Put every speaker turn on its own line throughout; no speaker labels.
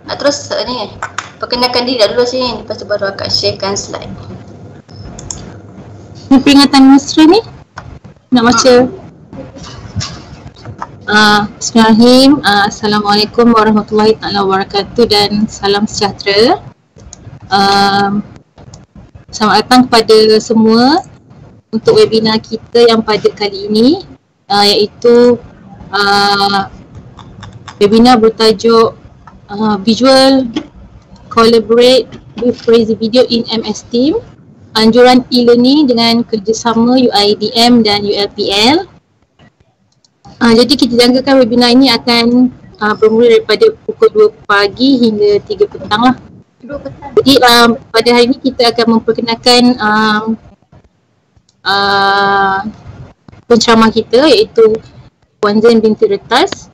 Terus ni perkenalkan diri dulu sini, lepas tu baru akak sharekan slide.
Peringatan mesra ni nak baca. Bismillahirrahmanirrahim. Assalamualaikum warahmatullahi wabarakatuh dan salam sejahtera. Selamat datang kepada semua untuk webinar kita yang pada kali ini, iaitu webinar bertajuk Visual Collaborate with Prezi Video in MS Team, anjuran e-learning dengan kerjasama UIDM dan ULPL. Jadi kita jangkakan webinar ini akan bermula daripada pukul 2 pagi hingga 3 petang lah. Jadi pada hari ini kita akan memperkenalkan penceramah kita, iaitu Puan Zain binti Retas.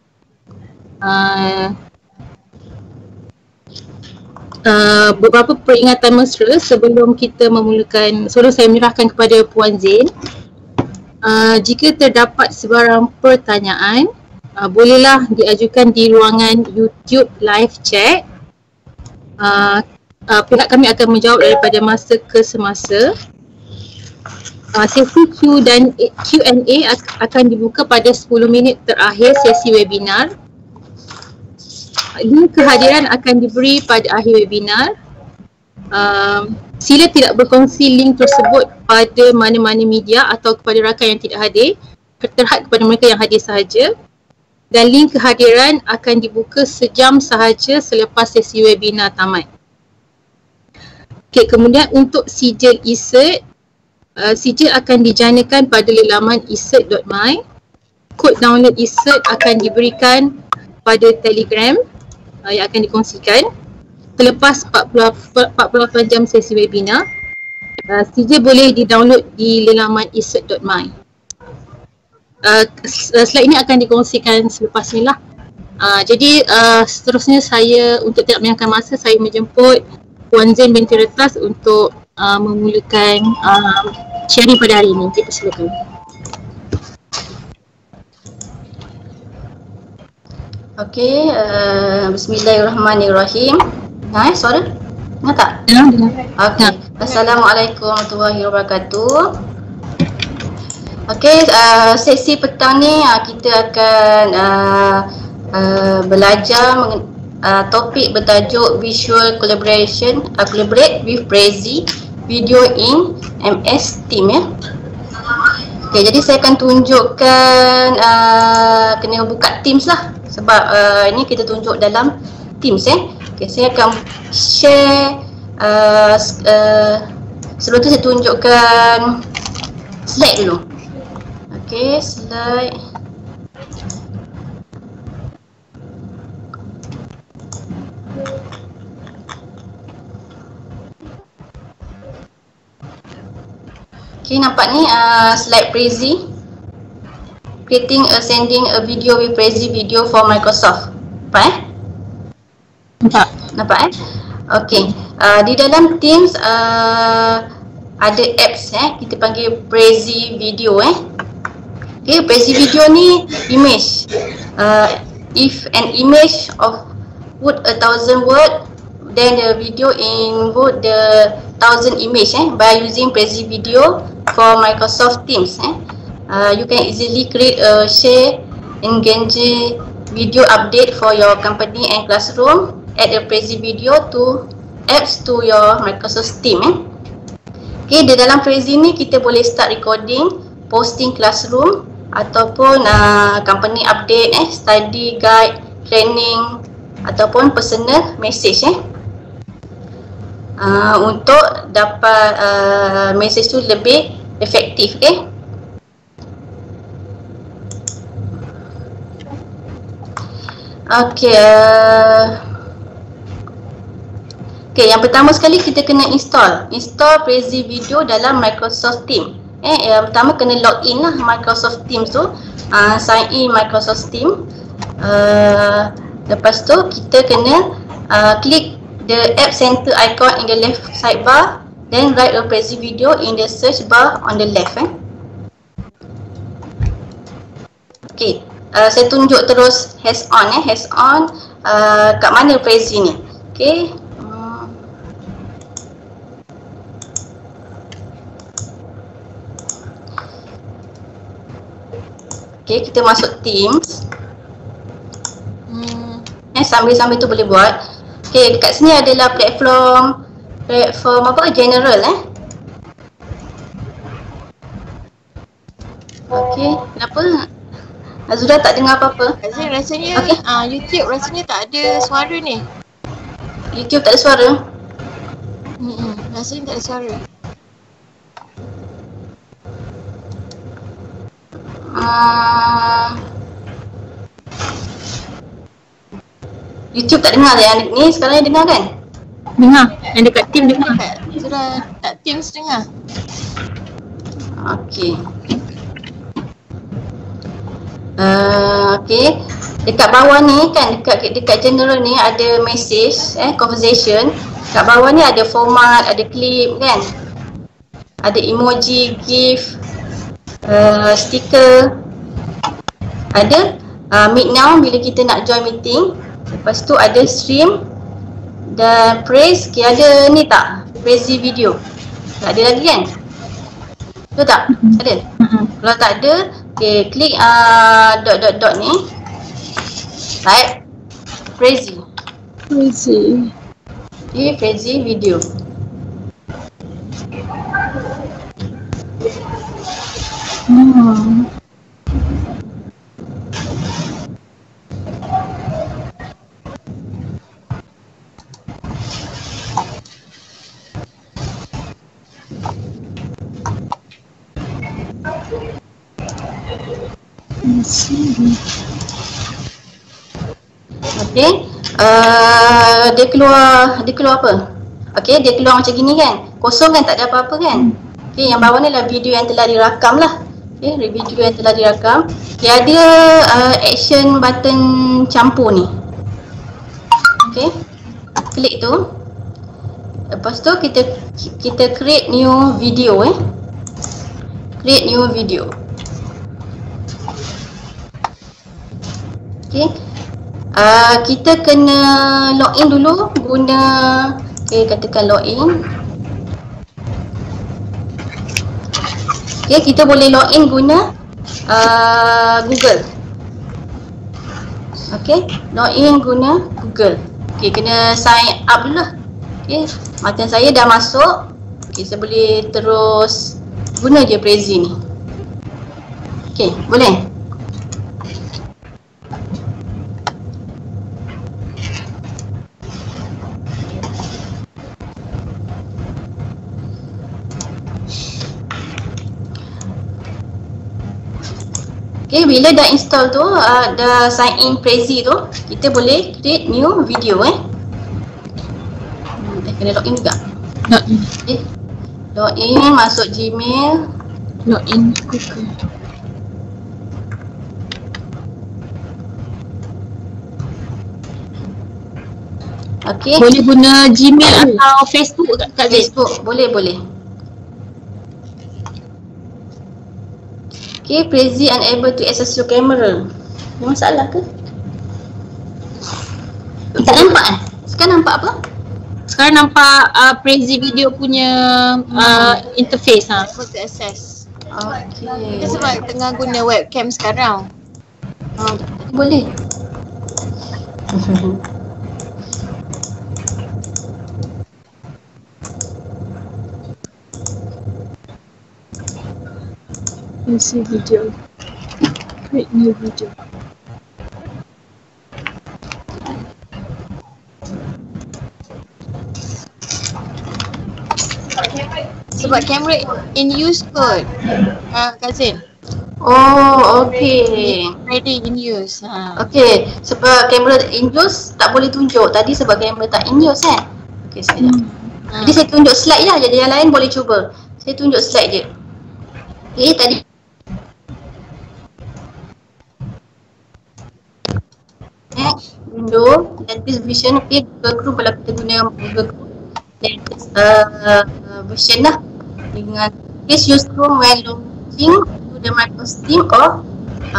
Beberapa peringatan mesra sebelum kita memulakan, sebelum saya menyerahkan kepada Puan Zain. Jika terdapat sebarang pertanyaan, bolehlah diajukan di ruangan YouTube live chat. Pihak kami akan menjawab daripada masa ke semasa. Sesi Q&A akan dibuka pada 10 minit terakhir sesi webinar. Link kehadiran akan diberi pada akhir webinar. Sila tidak berkongsi link tersebut pada mana-mana media atau kepada rakan yang tidak hadir, terhad kepada mereka yang hadir sahaja. Dan link kehadiran akan dibuka sejam sahaja selepas sesi webinar tamat. Kemudian untuk sijil e-cert, sijil akan dijanakan pada laman ecert.my. Kod download e-cert akan diberikan pada Telegram yang akan dikongsikan selepas 48 jam sesi webinar. Sijil boleh di-download di laman ecert.my. Slide ini akan dikongsikan selepas ni lah. Jadi seterusnya saya, untuk tidak menyangkan masa, saya menjemput Puan Zain binti Retas untuk memulakan sharing pada hari ini. Kita silakan.
Okey, bismillahirrahmanirrahim. Suara? Dengar tak?
Dengar.
Okey. Assalamualaikum warahmatullahi wabarakatuh. Okey, sesi petang ni kita akan belajar topik bertajuk Visual Collaborate with Prezi Video in MS Team ya. Okey, jadi saya akan tunjukkan kena buka Teams lah, sebab ini kita tunjuk dalam Teams ya. Okey, saya akan share sebelum tu saya tunjukkan slide dulu. Okey, slide. Okey, nampak ni slide Prezi. Creating sending a video with Prezi Video for Microsoft. Nampak Nampak Okey, di dalam Teams ada apps kita panggil Prezi Video Okey, Prezi Video ni image. If an image of would 1,000 word, then the video input the 1,000 image by using Prezi Video for Microsoft Teams. You can easily create a share engage video update for your company and classroom. Add a Prezi Video to apps to your Microsoft Team. Okay, di dalam Prezi ni kita boleh start recording, posting classroom ataupun company update, study guide, training ataupun personal message untuk dapat message tu lebih efektif. Okay, yang pertama sekali kita kena install Prezi Video dalam Microsoft Team. Yang pertama kena login lah Microsoft Teams tu, sign in Microsoft Team. Lepas tu kita kena klik the app center icon in the left sidebar, then write a Prezi Video in the search bar on the left. Okay, saya tunjuk terus hands on kat mana Prezi ni. Okay. Okay, kita masuk Teams. Sambil-sambil tu boleh buat. Okay, dekat sini adalah platform apa? General Okay, kenapa? Azura tak dengar apa-apa?
Rasanya YouTube rasanya tak ada suara ni.
YouTube tak ada suara?
Rasanya tak ada suara.
YouTube tak dengar yang ni sekarang ni dengar kan?
Dengar, yang dekat team dengar.
Sudah tak Teams dengar.
Okay. Okay. Dekat bawah ni kan, dekat general ni ada message, conversation. Dekat bawah ni ada format, ada clip kan. Ada emoji, GIF, stiker. Ada meet now bila kita nak join meeting. Lepas tu ada stream dan praise. Okay, ada ni tak? Praise video. Tak ada lagi kan? Betul tak? Ada? Kalau tak ada, okay, klik dot ni. Type Prezi. Okay, Prezi video. Okay, dia keluar apa? Okay, dia keluar macam gini kan, kosong kan, tak ada apa-apa kan. Okay, yang bawah ni adalah video yang telah dirakam lah. Okay, video yang telah dirakam. Okay, ada action button campur ni. Okay, klik tu. Lepas tu kita create new video create new video. Okay, kita kena login dulu guna, okay, katakan login. Okay, kita boleh login guna Google. Okay, login guna Google. Okay, kena sign up dulu lah. Okay, macam saya dah masuk. Okay, saya boleh terus guna je Prezi ni. Okay, boleh? Okay, bila dah install tu, dah sign in Prezi tu, kita boleh create new video kena login juga.
Login.
Okay, login, masuk Gmail.
Login Google.
Okay,
Boleh guna Gmail atau Facebook kat
Facebook, boleh. Okay, Prezi unable to access your camera. Ada masalah ke? Tak nampak Sekarang nampak apa?
Sekarang nampak Prezi video punya interface
Able to access.
Okay.
Kita sebab tengah guna webcam sekarang.
Boleh.
Prezi video. Create new video.
Sebab kamera in use kot, Kazin.
Oh, okay.
Ready in use.
Okay, sebab kamera in use tak boleh tunjuk. Tadi sebab kamera tak in use Okay, sekejap. Jadi saya tunjuk slide je, jadi yang lain boleh cuba. Saya tunjuk slide je. Okay, tadi window, latest version. Okay, Google Chrome, kalau kita guna Google Chrome, latest version lah. Dengan please use Chrome when logging to the Microsoft Team or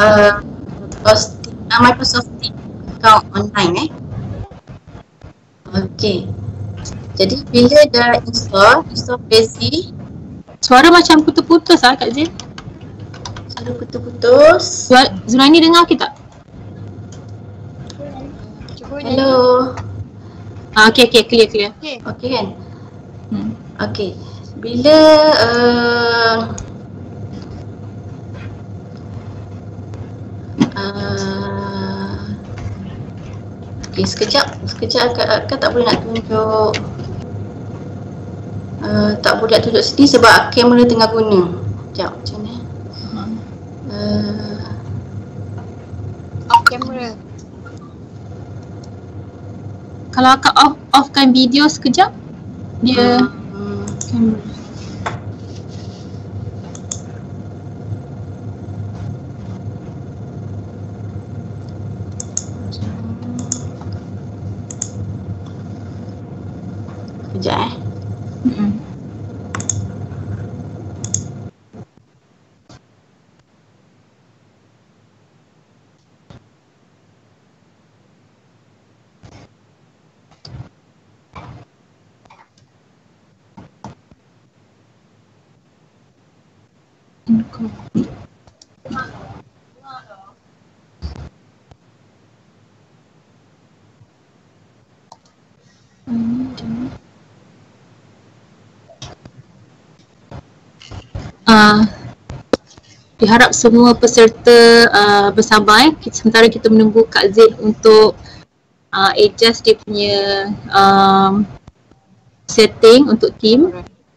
Microsoft Team account online Okey. Jadi bila dah install Prezi.
Suara macam putus-putus lah Kak Zin.
Suara putus-putus.
Zurani dengar ke tak?
Cuba
Hello.
Okey, clear.
Okay.
Okey kan? Okey. Bila okey, sekejap akak tak boleh nak tunjuk. Tak boleh nak tunjuk sini sebab kamera tengah guna. Sekejap, macam ni.
Off camera.
Kalau akak offkan video sekejap, dia kamera.
Sekejap
Diharap semua peserta bersabar sementara kita menunggu Kak Zin untuk adjust dia punya setting untuk team.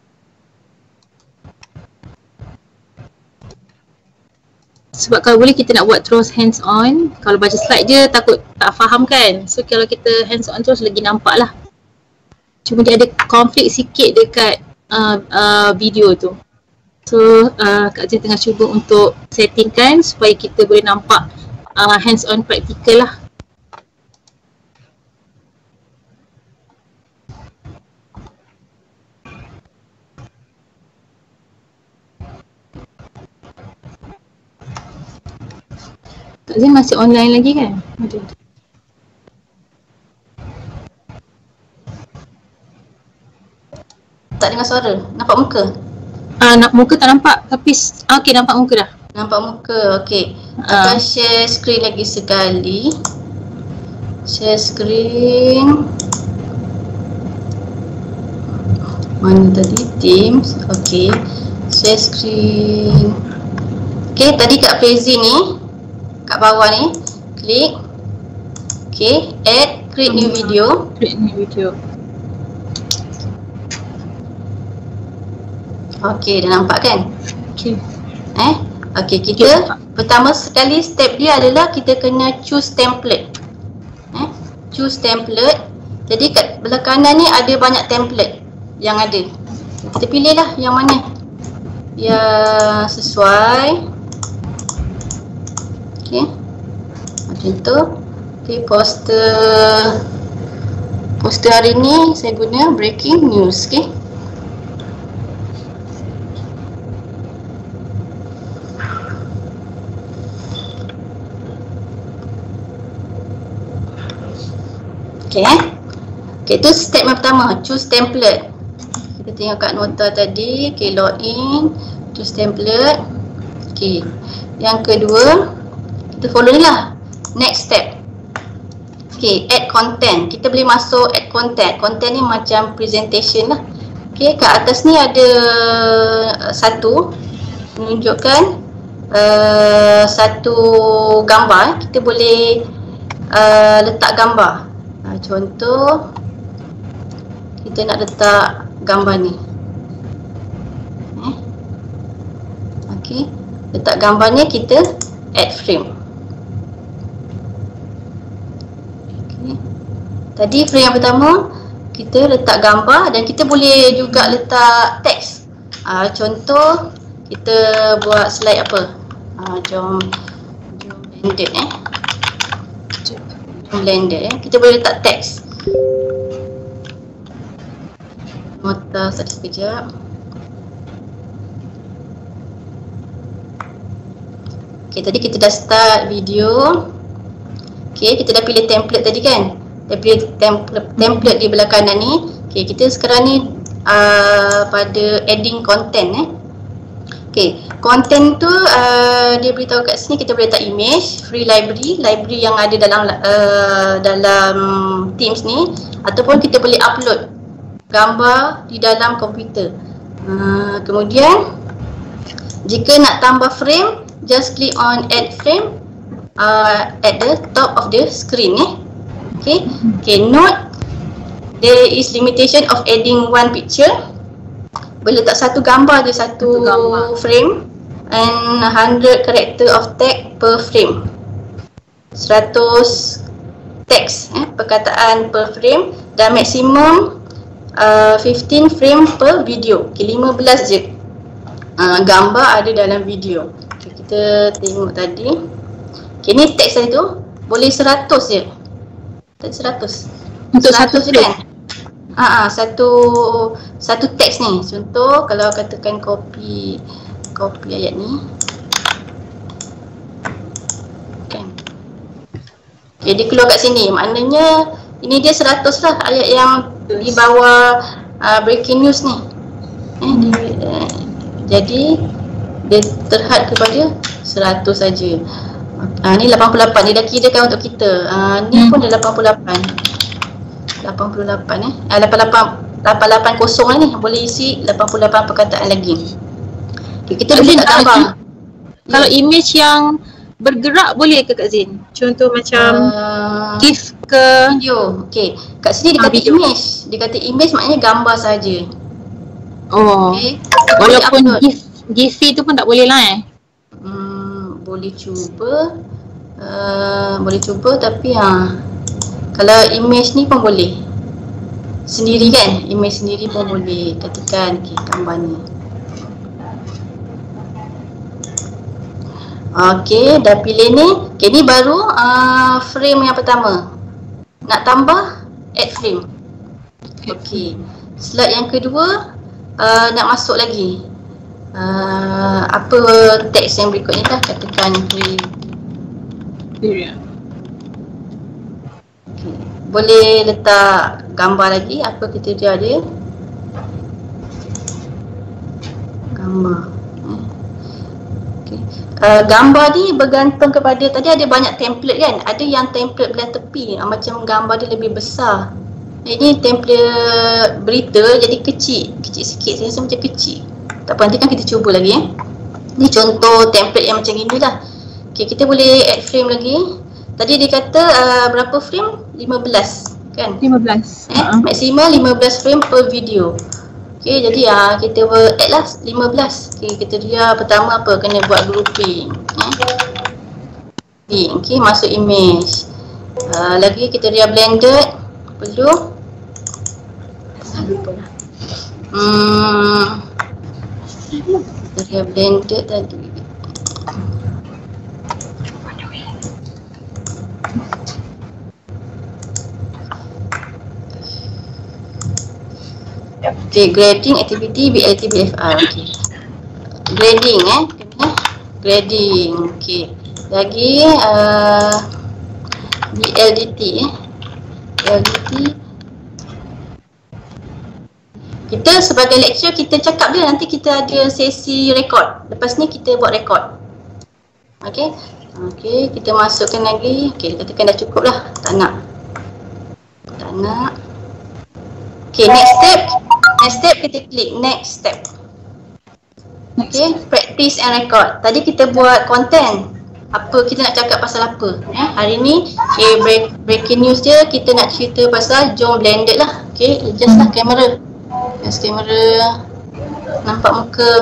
Sebab kalau boleh kita nak buat terus hands on. Kalau baca slide je takut tak faham kan. So kalau kita hands on terus lagi nampak lah. Cuma dia ada konflik sikit dekat video tu. So Kak Zin tengah cuba untuk settingkan supaya kita boleh nampak hands on practical lah. Kak Zin masih online lagi kan? Ada.
tak dengar suara. Nampak muka?
Nak muka tak nampak tapi okey nampak muka dah.
Nampak muka, okey. Akan share screen lagi sekali. Share screen. Mana tadi? Teams. Okey. Share screen. Okey, tadi kat Prezi ni, kat bawah ni, klik. Okey, add, create new video.
Create new video.
Okey, dah nampak kan?
Okey.
Okey, kita pertama sekali step dia adalah kita kena choose template. Choose template. Jadi kat belah kanan ni ada banyak template yang ada. Kita pilihlah yang mana yang sesuai. Okey. Macam tu. Okey, poster hari ni saya guna breaking news, okey. Okay, tu step yang pertama, choose template. Kita tengok kat nota tadi, okay, login, choose template. Okay, yang kedua, kita follow ni lah, next step. Okay, add content. Kita boleh masuk add content. Content ni macam presentation lah. Okay, kat atas ni ada satu, menunjukkan satu gambar. Kita boleh letak gambar. Contoh, kita nak letak gambar ni. Okey, letak gambar ni, kita add frame. Okay. Tadi frame yang pertama kita letak gambar dan kita boleh juga letak teks. Contoh kita buat slide apa? Jom blended blended kita boleh letak teks. Nota sekejap. Okay, tadi kita dah start video. Okay, kita dah pilih template tadi kan. dia punya template di belah kanan ni. Okay, kita sekarang ni pada adding content Okay, content tu dia beritahu kat sini kita boleh letak image, free library yang ada dalam Teams ni, ataupun kita boleh upload gambar di dalam komputer. Kemudian jika nak tambah frame, just click on add frame at the top of the screen Okay, note there is limitation of adding one picture. Boleh letak satu gambar je, satu frame, and 100 character of text per frame. 100 teks perkataan per frame, dan maksimum 15 frame per video. Okay, 15 je gambar ada dalam video. Okay, kita tengok tadi. Okay, ni teks tadi tu boleh 100 je. Tadi 100.
Untuk
100
satu
je kan? Satu teks ni. Contoh kalau katakan copy ayat ni. Kan. Okay, dia keluar kat sini. Maknanya ini dia 100 lah ayat yang di bawah breaking news ni. Jadi dia terhad kepada 100 saja. Ni 88, dia dah kirakan untuk kita. Ni pun dah 88. 88 880 ni boleh isi 88 perkataan lagi. Okay, kita boleh nak tambah.
Kalau image yang bergerak boleh ke Kak Zin? Contoh macam GIF ke
video. Okey, kat sini dia kata image. Dia kata image maknanya gambar saja.
Oh. Okay. Walaupun GIF tu pun tak boleh lah
boleh cuba tapi kalau image ni pun boleh. Sendiri kan? Image sendiri pun boleh. Katakan gambar ni. Okey, dah pilih ni. Okey, ni baru frame yang pertama. Nak tambah, add frame. Okey. Slide yang kedua nak masuk lagi. Apa teks yang berikut ni lah, katakan free. Okay. Boleh letak gambar lagi, apa kriteria dia? Gambar. Okay. Gambar ni bergantung kepada, tadi ada banyak template kan? Ada yang template belah tepi, macam gambar dia lebih besar. Ini template berita jadi kecil sikit, saya rasa macam kecil. Tak apa, nanti kan kita cuba lagi Ni contoh template yang macam ni lah. Okay, kita boleh add frame lagi. Tadi dia kata berapa frame? 15 kan?
15
maksimal 15 frame per video. Okay, jadi kita add lah 15. Okay, kriteria pertama apa? Kena buat grouping. Okay, masuk image. Lagi kriteria blended. Perlu kriteria blended tadi. Okay, grading activity BLT BFR. Okay, grading grading. Okay, lagi BLDT BLDT. Kita sebagai lecturer kita cakap dia, nanti kita ada sesi record. Lepas ni kita buat record. Okay, kita masukkan lagi. Okay, katakan dah cukup lah. Tak nak. Okay, next step kita klik next step. Okay, practice and record. Tadi kita buat content. Apa kita nak cakap pasal apa? Hari ni breaking news je, kita nak cerita pasal jom blended lah. Okay, adjust lah kamera. Adjust kamera. Nampak muka.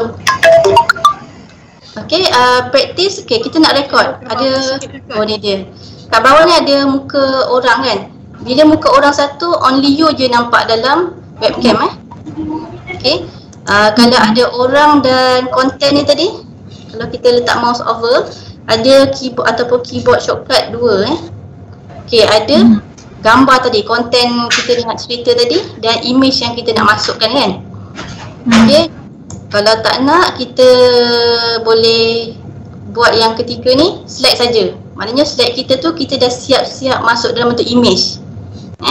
Okay, practice. Okay, kita nak record. Ada, ni dia. Kat bawah ni ada muka orang kan. Bila muka orang satu, only you je nampak dalam webcam Okay. Kalau ada orang dan konten ni tadi, kalau kita letak mouse over, ada keyboard ataupun keyboard shortcut 2 Okay, ada gambar tadi, konten kita nak cerita tadi, dan image yang kita nak masukkan kan. Okay. Kalau tak nak, kita boleh buat yang ketiga ni, slide saja. Maknanya slide kita tu kita dah siap-siap masuk dalam bentuk image.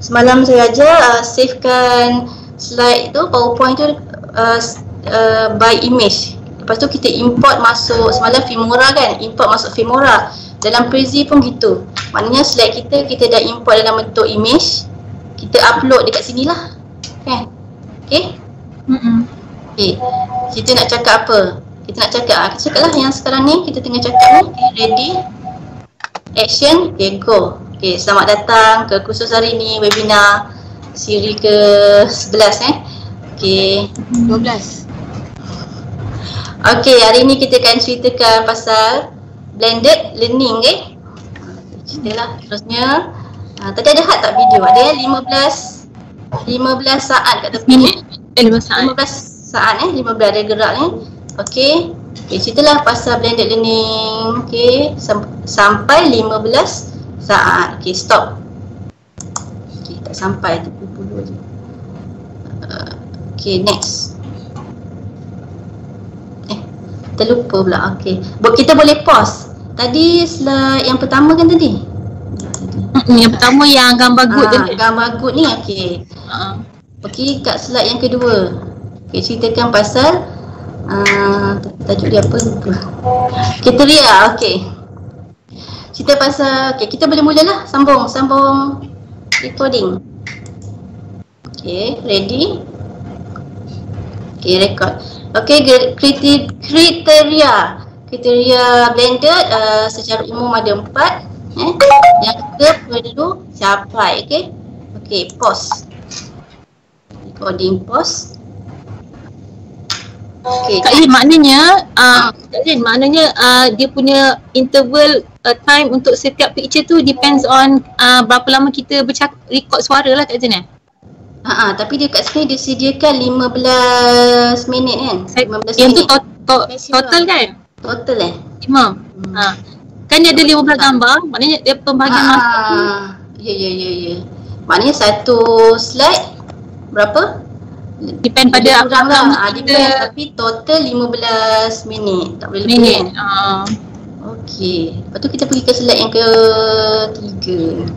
semalam saya ajar savekan slide tu, PowerPoint tu by image. Lepas tu kita import masuk, semalam Filmora kan, import masuk Filmora. Dalam Prezi pun gitu. Maknanya slide kita dah import dalam bentuk image, kita upload dekat sini lah. Kan? Okay? Okay. Kita nak cakap apa? Kita nak cakap, kita cakap lah yang sekarang ni kita tengah cakap ni. Okay, ready, action, okay, go. Okay, selamat datang ke kursus hari ni, webinar siri ke-11 Okay,
12.
Okay, hari ni kita akan ceritakan pasal blended learning, ceritalah terusnya. Tadi ada had tak video? Ada 15 saat kat tepi ni. 15 saat 15 ada gerak ni. Okay, ceritalah pasal blended learning. Okay, sampai 15 saat. Okay, stop. Okay, tak sampai 30 je. Okay, next. Terlupa pula. Okay, kita boleh pause. Tadi slide yang pertama kan tadi?
Yang pertama yang gambar good tu.
Gambar good ni, okay. Okay, kat slide yang kedua. Okay, ceritakan pasal tajuk dia apa lupa. Kriteria, okay. Cerita pasal, okay, kita boleh mulalah. Sambung recording. Okay, ready? Okay, record. Okay, kriteria blended secara umum ada 4. Yang kita perlu capai. Okay, pause. Recording, pause. Okay,
Kak Lin, maknanya dia punya interval time untuk setiap picture tu depends on berapa lama kita record suara lah kat sana.
Tapi dia kat sini disediakan 15 minit kan? 15
yang
minit.
tu total kan?
Total
Imam. Kan dia ada 15 gambar, maknanya dia pembahagian masa.
Ya. Maknanya satu slide berapa?
Depend pada apa
lah. Depend, tapi total 15 minit. Tak boleh lebih. Okey. Lepas tu kita pergi ke slide yang ke-3.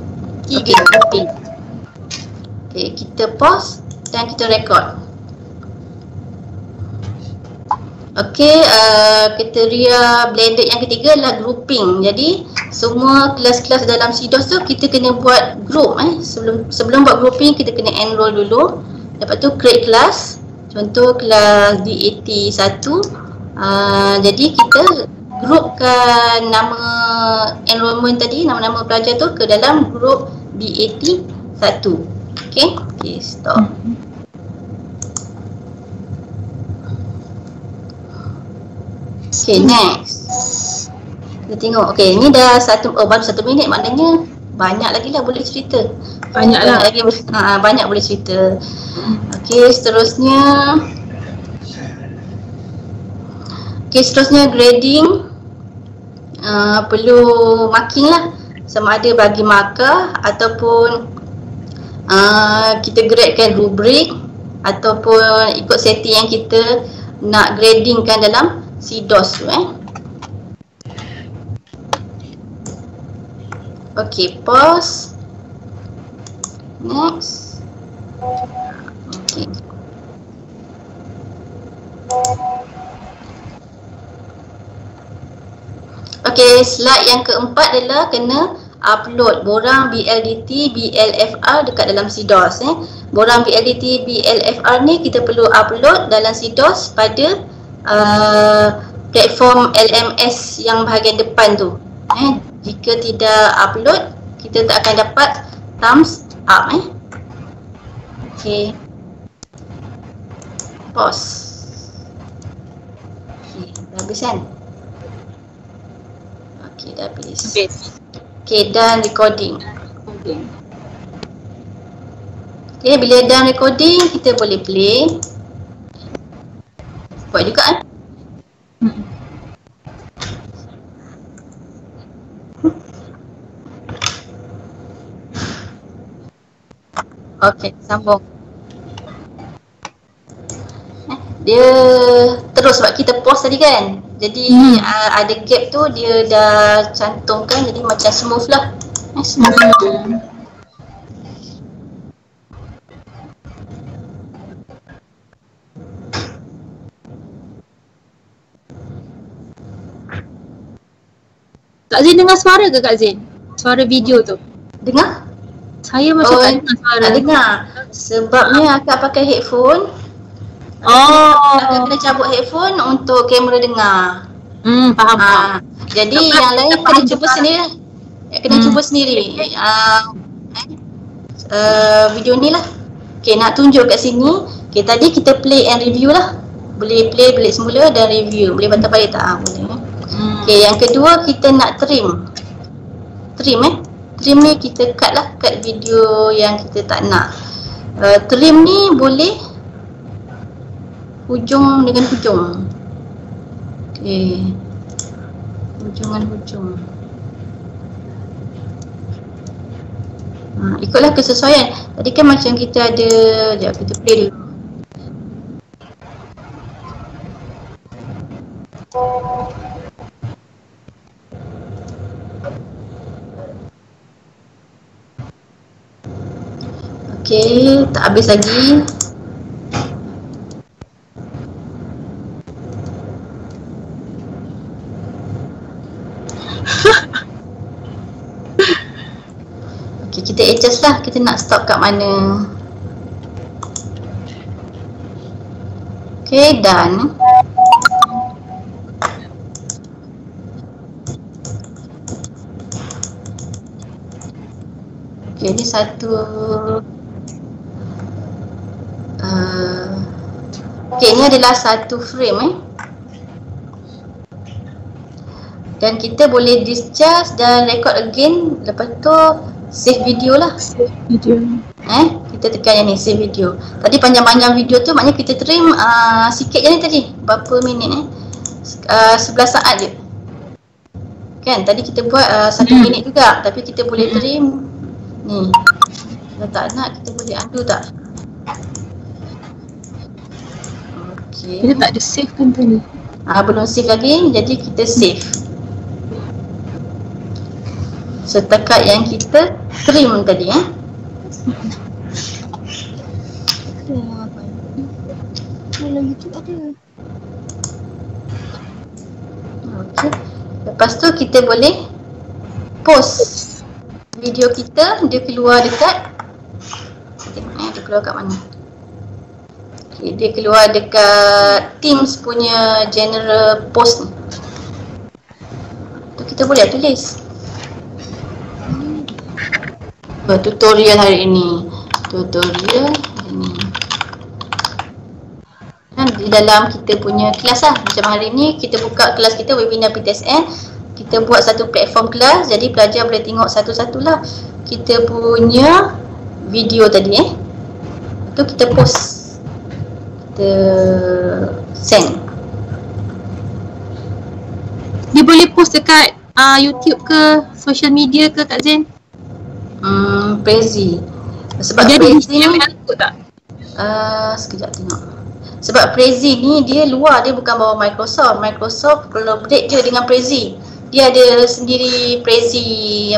Okay, kita pause dan kita record. Okay, kriteria blended yang ketiga adalah grouping. Jadi semua kelas-kelas dalam CDOS tu kita kena buat group. Sebelum buat grouping kita kena enroll dulu. Lepas tu create kelas. Contoh kelas DAT 1. Jadi kita groupkan nama enrollment tadi, nama-nama pelajar tu ke dalam group BAT 1. Okay, stop. Okay, next. Kita tengok. Okay, ni dah baru 1 minit, maknanya banyak lagi lah boleh cerita. Banyak boleh cerita. Okay, seterusnya grading. Perlu marking lah. Sama ada bagi markah ataupun kita gradekan rubrik ataupun ikut setting yang kita nak gradingkan dalam CDOS tu. Okay, pause. Next. Okay. Okay, slide yang keempat adalah kena upload borang BLDT, BLFR dekat dalam CDOS. Borang BLDT, BLFR ni kita perlu upload dalam CDOS pada platform LMS yang bahagian depan tu. Jika tidak upload, kita tak akan dapat thumbs up. Okay, pause. Okay, dah habis kan? Okay, dah habis. Okay, dan recording. Okay, bila dah recording, kita boleh play. Buat juga kan? Okay, sambung. Dia terus sebab kita pause tadi kan. Jadi ada gap tu dia dah cantumkan, jadi macam smooth lah. Smooth.
Kak Zain dengar suara ke Kak Zain? Suara video tu?
Dengar?
Saya macam tak dengar suara.
Tak dengar. Sebabnya akak pakai headphone. Akak kena cabut headphone untuk kamera dengar.
Faham.
Jadi yang lain kena cuba sendiri. Cuba sendiri. Video ni lah. Okay, nak tunjuk kat sini. Okay, tadi kita play and review lah. Boleh play balik semula dan review. Boleh bantah balik tak? Boleh. Okay, yang kedua kita nak trim. Trim ni kita cut lah. Cut video yang kita tak nak. Trim ni boleh hujung dengan hujung. Okay, hujung dengan hujung. Ikutlah kesesuaian. Tadi kan macam kita ada, sekejap kita play dulu. Okay, tak habis lagi. Okay, kita adjust lah, kita nak stop kat mana. Okay, done. Okay, ni satu. Okay, ni adalah satu frame dan kita boleh discharge dan record again. Lepas tu save video lah.
Save video.
Kita tekan yang ni, save video. Tadi panjang-panjang video tu maknanya kita trim sikit je ni tadi. Berapa minit 11 saat je. Kan tadi kita buat 1 minit juga, tapi kita boleh trim ni. Kalau tak nak kita boleh undo tak? Okay.
Kita tak ada save kan tadi?
Belum save lagi, jadi kita save. Setakat yang kita trim tadi
Dalam YouTube ada.
Okay. Lepas tu kita boleh post video kita. Dia keluar dekat, tengok dia keluar kat mana. Okay, dia keluar dekat Teams punya general post ni. Tu kita boleh tulis tutorial hari ini. Dan di dalam kita punya kelas lah. Macam hari ni kita buka kelas kita webinar PTSN. Kita buat satu platform kelas, jadi pelajar boleh tengok satu-satulah kita punya video tadi tu kita post. Kita send.
Dia boleh post dekat YouTube ke, social media ke Kak Zain?
Prezi. Sebab
jadi
Prezi ni
tak?
Sekejap tengok. Sebab Prezi ni dia luar, dia bukan bawah Microsoft. Microsoft collaborate je dengan Prezi. Dia ada sendiri Prezi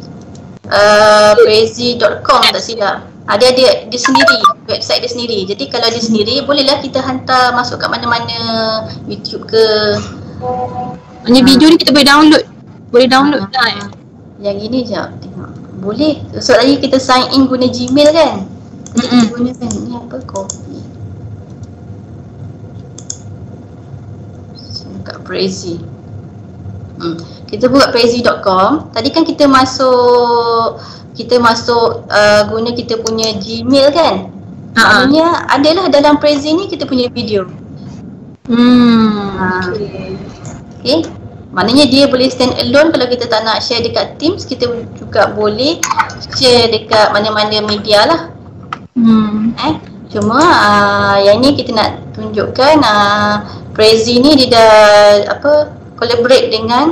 Prezi.com tak silap. Dia sendiri, website dia sendiri. Jadi kalau dia sendiri, bolehlah kita hantar masuk kat mana-mana, YouTube ke.
Hanya video ni kita boleh download. Boleh download lah.
Yang gini jap, tengok. Boleh. So lagi kita sign in guna Gmail kan. Tadi kita gunakan ni apa, copy. Kat Prezi. Kita buat prezi.com. Tadi kan kita masuk guna kita punya Gmail kan. Maknanya adalah dalam Prezi ni kita punya video. Okay. Maknanya dia boleh stand alone. Kalau kita tak nak share dekat Teams, kita juga boleh share dekat mana-mana media lah. Cuma yang ni kita nak tunjukkan Prezi ni dia dah collaborate dengan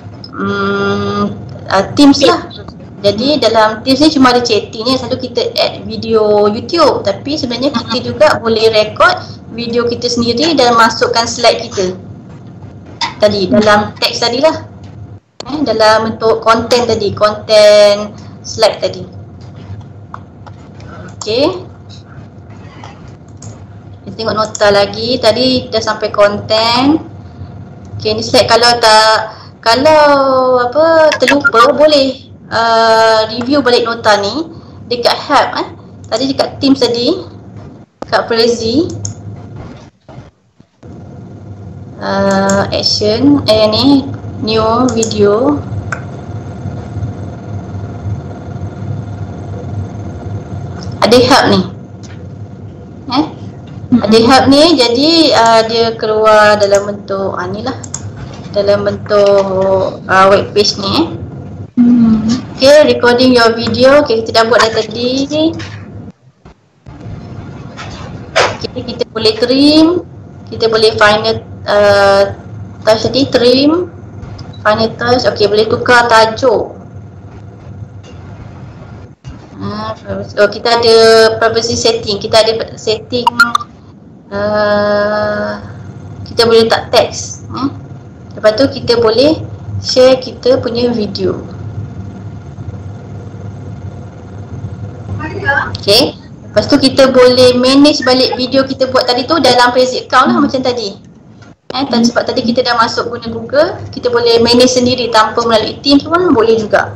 Teams lah. Jadi dalam Teams ni cuma ada chatting ni, selalu kita add video YouTube. Tapi sebenarnya kita juga boleh record video kita sendiri dan masukkan slide kita tadi dalam teks tadi lah, dalam bentuk konten tadi, konten slide tadi. Okay, kita tengok nota lagi. Tadi dah sampai konten. Okay, ni slide. Kalau kalau terlupa boleh review balik nota ni dekat help tadi dekat Teams tadi, dekat Prezi action ni new video. Ada help ni. Ada help ni, jadi dia keluar dalam bentuk ni lah. Dalam bentuk web page ni. Okay, recording your video. Okay, kita dah buat dah tadi. Okay, kita boleh trim. Kita boleh final touch tadi, trim. Final touch. Okay, boleh tukar tajuk. Kita ada privacy setting. Kita ada setting kita boleh letak teks. Lepas tu kita boleh share kita punya video. Okay. Lepas tu kita boleh manage balik video kita buat tadi tu dalam Prezi account lah macam tadi. Sebab tadi kita dah masuk guna Google, kita boleh manage sendiri tanpa melalui Teams pun boleh juga.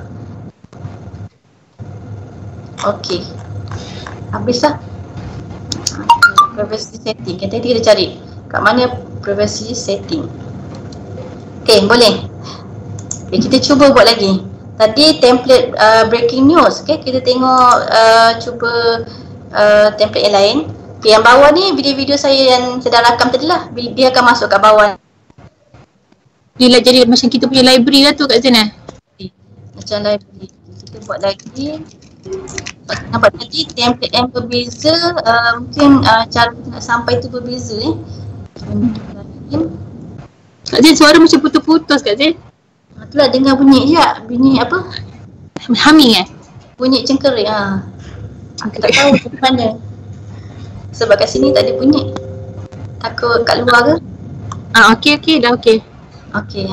Okay, habis lah. Privacy setting, kita tadi kita cari kat mana privacy setting. Okay, boleh. Okay, kita cuba buat lagi. Tadi template breaking news. Okay, kita tengok cuba template yang lain. Okay, yang bawah ni video-video saya yang sedang rakam tadi lah. Dia akan masuk kat bawah.
Dia lah jadi macam kita punya library lah tu Kak Zain.
Macam library. Kita buat lagi. Nampak tadi template yang berbeza, mungkin cara kita nak sampai tu berbeza
Kak Zain, suara macam putus-putus Kak Zain.
Itulah dengar bunyi je, bunyi apa?
Humming
Bunyi cengkerik Aku tak tahu di mana. Sebab kat sini tak ada bunyi. Takut kat luar ke?
Okey, dah okey.
Okey,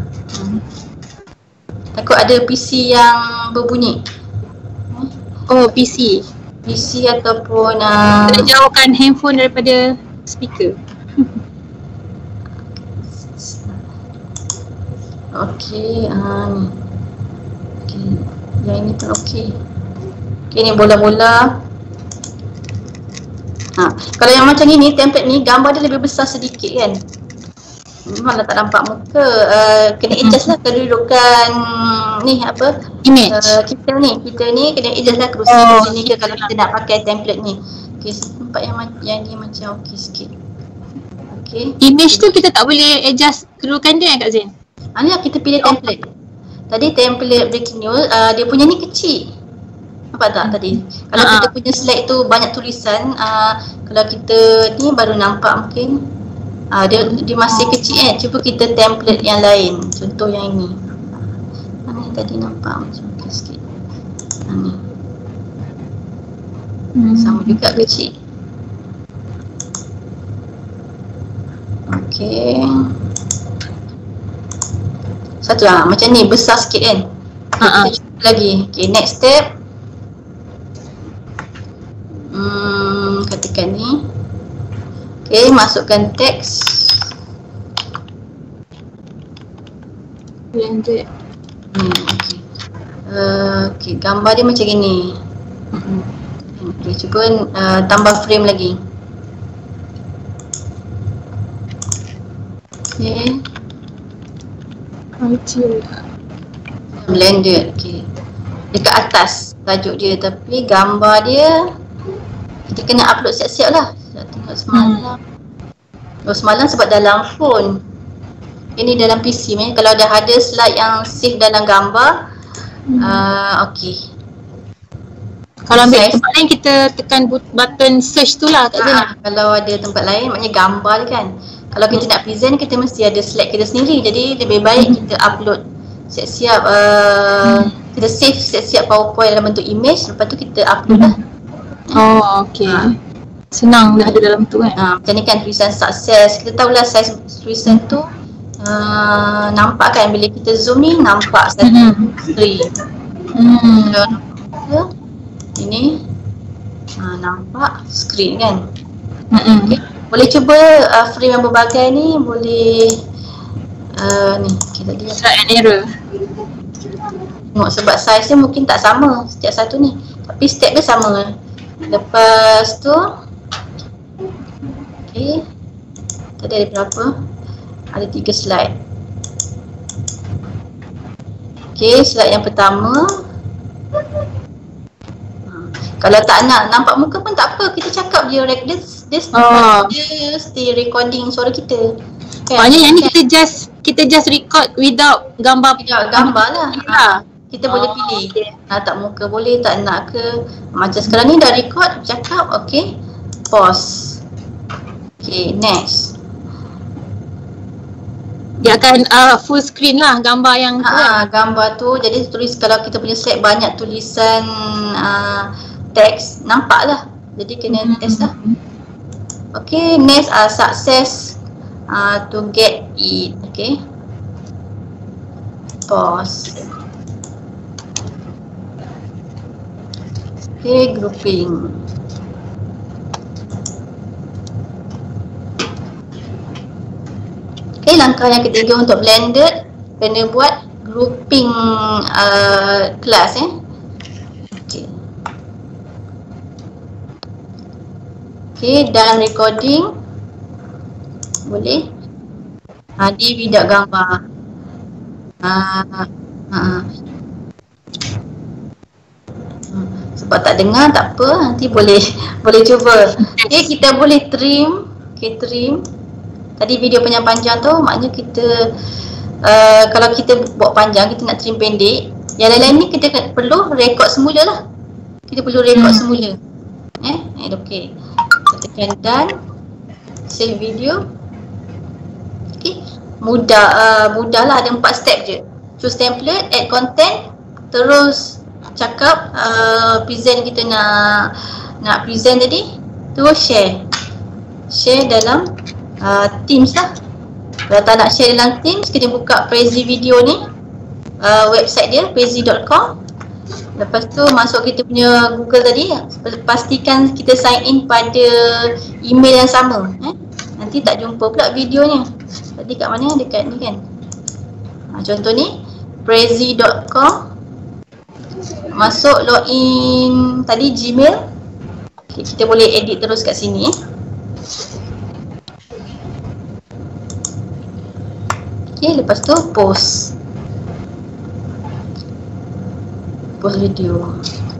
takut ada PC yang berbunyi.
Oh, PC
ataupun
kena jauhkan handphone daripada speaker.
Okey, ni. Okey, yang ini pun okey. Okey, ni bola-bola. Kalau yang macam ni, template ni gambar dia lebih besar sedikit kan. Memanglah tak nampak muka. Kena adjust lah kedudukan ni
image.
Kita ni kena adjust lah kerusi ni ke kalau kita nak pakai template ni. Okay, nampak yang ni macam okey sikit. Okay.
Image tu kita tak boleh adjust kedudukan dia Kak Zain?
Ni lah kita pilih template. Tadi template breaking news, dia punya ni kecil. Nampak tak tadi? Kalau kita punya slide tu banyak tulisan, kalau kita ni baru nampak mungkin. Dia masih kecil Cuba kita template yang lain. Contoh yang ini. Mana tadi nampak macam okey sikit. Ni. Sama juga kecil. Okey. Satu macam ni besar sikit kan. Kita cuba lagi. Okay, next step. Katakan ni. Okay, masukkan teks.
Okay.
Okay, gambar dia macam gini. Okay, cuba tambah frame lagi. Okay. Blended. Okay. Dekat atas tajuk dia, tapi gambar dia kita kena upload siap-siap lah. Tengok semalam. Semalam sebab dalam phone. Ini dalam PC ni. Kalau dah ada slide yang save dalam gambar, okey.
Kalau ambil tempat lain kita tekan button search tu lah Kak Zain.
Kalau ada tempat lain maknanya gambar kan. Kalau kita nak present kita mesti ada slide kita sendiri. Jadi lebih baik kita upload siap-siap, kita save siap-siap PowerPoint dalam bentuk image, lepas tu kita upload lah.
Oh, okey. Senang dah ada dalam tu kan.
Macam ni kan tulisan sukses. Kita tahulah saiz tulisan tu nampak kan bila kita zoom ni nampak satu screen. Ini nampak screen kan. Okay. Boleh cuba frame yang berbagai ni boleh ni. Okay. Okay, tadi
Trial and error.
tengok sebab size dia mungkin tak sama setiap satu ni, tapi step dia sama. Lepas tu okay, tadi ada berapa? Ada 3 slide. Okay, slide yang pertama. Kalau tak nak nampak muka pun tak apa, kita cakap je dia stay recording suara kita.
Maknanya yang ni kita just record without gambar.
Gambar lah. Kita boleh pilih. Tak muka boleh, tak nak ke. Macam sekarang ni dah record, cakap okay. Pause. Okay, next.
Dia akan full screen lah gambar yang tu kan?
Gambar tu, jadi tulis kalau kita punya slide banyak tulisan teks, nampak lah. Jadi kena test lah. Okay, next success to get it. Okay, pause. Okay, grouping. Okay, langkah yang ketiga untuk blended, kena buat grouping kelas Okay. Okay, dalam recording boleh dia without gambar. Sebab tak dengar tak apa, nanti boleh cuba. Okay, kita boleh trim. Okay, trim. Tadi video panjang-panjang tu maknanya kita kalau kita buat panjang, kita nak trim pendek. Yang lain-lain ni kita perlu record semula lah. Kita perlu record semula. Okay. Tekan done. Save video. Okay. Mudah lah, ada 4 step je. Choose template, add content, terus cakap present kita nak present tadi, terus share dalam Teams lah. Kalau tak nak share dalam Teams, kita buka Prezi video ni, website dia prezi.com. Lepas tu masuk kita punya Google tadi, pastikan kita sign in pada email yang sama. Nanti tak jumpa pula videonya. Tadi kat mana? Dekat ni kan. Contoh ni prezi.com. Masuk login tadi Gmail. Okay, kita boleh edit terus kat sini. Okay, lepas tu post video.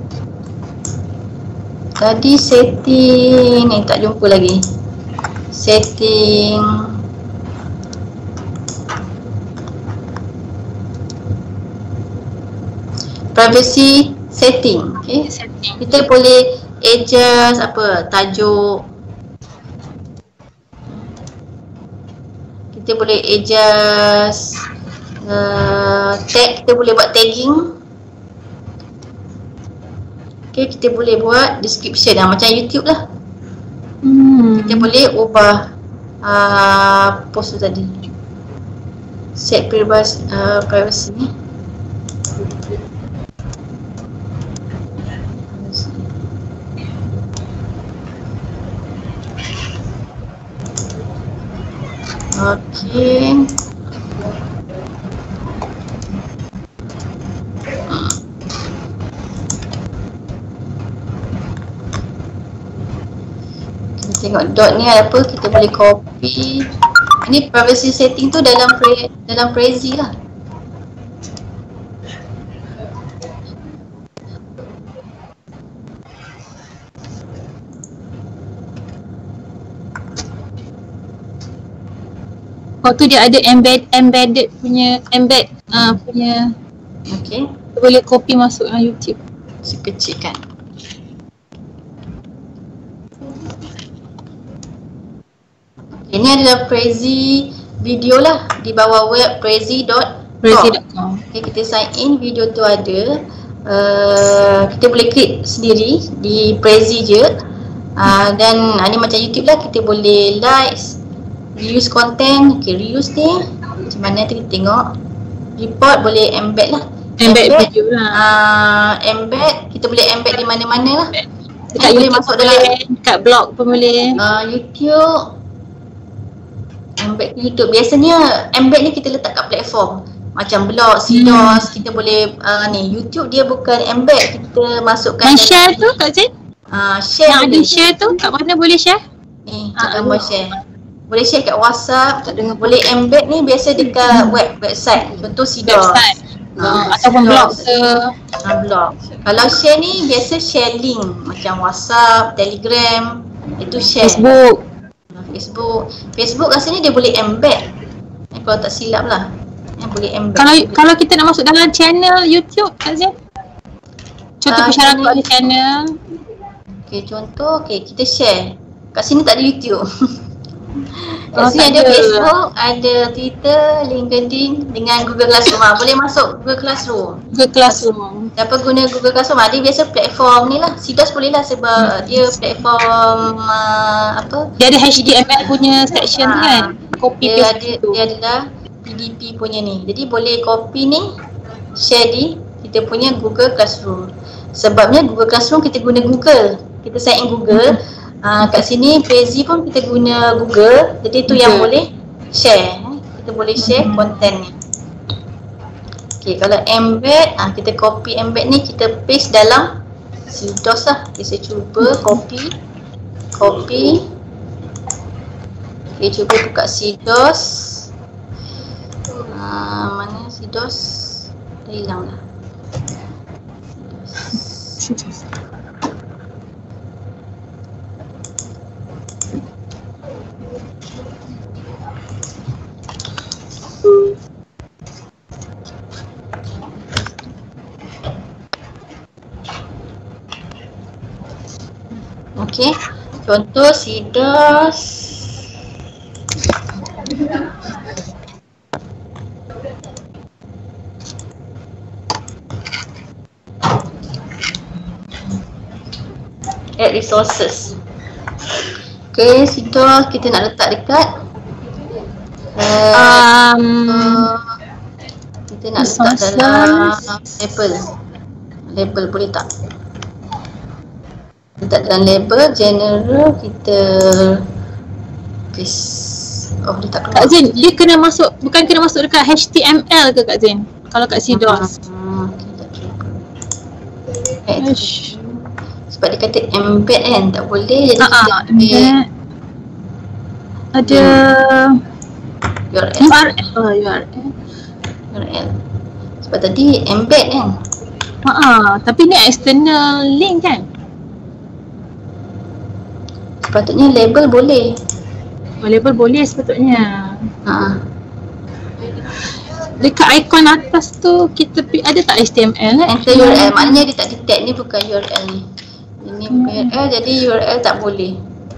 Tadi setting ni tak jumpa lagi. Setting privacy setting. Okay, kita boleh adjust apa tajuk. Kita boleh adjust tag, kita boleh buat tagging. Okay, kita boleh buat description macam YouTube lah. Kita boleh ubah post tu tadi. Set privacy ni. Okay. Kita tengok dot ni apa, kita boleh copy. Ini privacy setting tu dalam Prezi lah.
Waktu dia ada embedded punya punya.
Okay.
Boleh copy masuk YouTube.
Sekecil kan. Okay, ini adalah Prezi video lah di bawah web prezi.com. Okay, kita sign in, video tu ada. Kita boleh klik sendiri di Prezi je. Dan ni macam YouTube lah, kita boleh likes, reuse content. Okay, reuse ni macam mana tu kita tengok. Report boleh embed lah.
Embed video lah.
Embed, kita boleh embed di mana-mana lah.
Dekat
boleh
YouTube
masuk
boleh,
dalam
dekat blog pun boleh.
YouTube. Embed ke YouTube. Biasanya embed ni kita letak kat platform. Macam blog, CDOS, kita boleh ni YouTube dia bukan embed, kita masukkan
Yang share tu Kak Zin?
Share
Yang ada
boleh.
share tu kat mana boleh share?
Ni gambar share. Boleh share kat WhatsApp, boleh embed ni biasa dekat website. Contoh CDOS.
Website. Ataupun blog ke?
Blog. Kalau share ni biasa share link macam WhatsApp, Telegram, itu share. Facebook rasanya dia boleh embed. Kalau tak silap lah. Boleh embed.
Kalau kita nak masuk dalam channel YouTube Kak Zin? Contoh persyaratan channel.
Contoh kita share. Kat sini tak ada YouTube. Kat sini ada Facebook, ada Twitter, LinkedIn dengan Google Classroom. Boleh masuk Google Classroom. Siapa guna Google Classroom? Dia biasa platform ni lah. CDOS boleh lah sebab dia platform
dia ada HTML punya section kan? Copy paste tu.
Dia adalah PDP punya ni. Jadi boleh copy ni, share di kita punya Google Classroom. Sebabnya Google Classroom kita guna Google. Kita sign in Google. Kat sini Prezi pun kita guna Google. Jadi tu yang boleh share. Kita boleh share konten ni. Kalau embed, kita copy embed ni, kita paste dalam CDOS lah. Saya cuba copy. Cuba buka CDOS. Mana CDOS? Dah hilang dah. Contoh CDOS. Add resources. CDOS kita nak letak dekat kita nak letak dalam label boleh tak? Letak dalam label general, kita dia tak keluar.
Kak Zin, dia kena masuk, bukan kena masuk dekat HTML ke Kak Zin? Kalau kat CDOS.
Sebab dia kata embed kan, tak boleh. Jadi kita
embed. Ada
URL. Sebab tadi embed kan.
Tapi ni external link kan?
Sepatutnya label boleh.
Label boleh sepatutnya. Dekat ikon atas tu kita ada tak HTML?
Enter URL, maknanya dia tak detect ni bukan URL ni. Ini bukan URL, jadi URL tak boleh.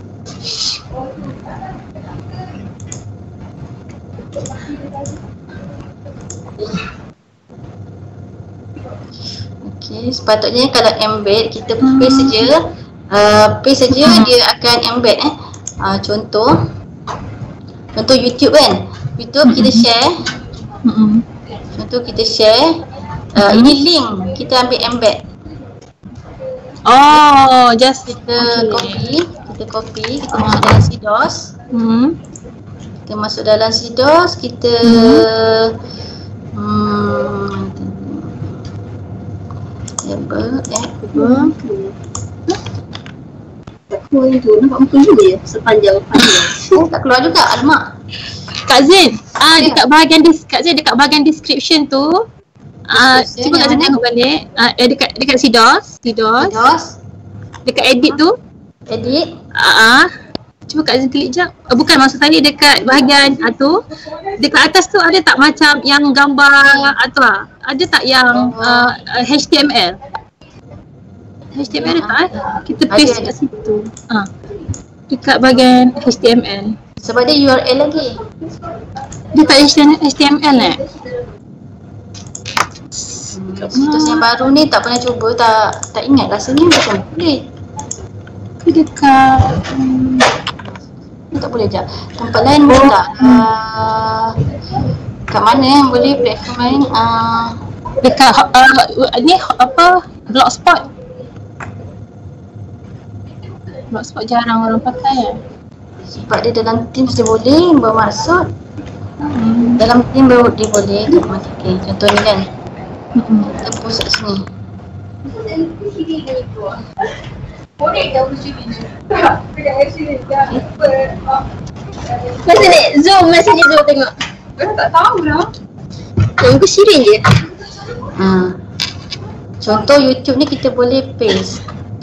Sepatutnya kalau embed kita paste saja, dia akan embed contoh YouTube kan. YouTube kita share. Contoh kita share. Ini link kita ambil embed. Kita copy, kita masuk dalam CDOS. Kita masuk dalam CDOS, kita label
nampak muka juga ya sepanjang
tak keluar juga, alamak.
Kak Zin, dekat bahagian description tu cuba Kak Zin tengok balik. Dekat CDOS. Dekat edit tu. Cuba Kak Zin klik jap. Bukan, maksud saya dekat bahagian tu. Dekat atas tu ada tak macam yang gambar ada tak yang HTML? HTML ada tak Kita paste kat situ. Dekat bahagian HTML.
Sebab dia URL lagi.
Dia tak HTML
Situs yang baru ni tak pernah cuba, tak ingat rasanya macam boleh.
Dekat
tak boleh je. Tempat lain boleh tak? Kat mana yang boleh platform lain?
Dekat ni Blogspot. Blogspot jarang orang pakai
Sebab dia dalam Teams dia boleh bermaksud. Dalam team baru dia boleh okay, contoh ni kan. Kita post kat sini.
Masa ni Zoom tengok.
Tak tahu lah.
Yang aku Shirin je.
Contoh YouTube ni kita boleh paste.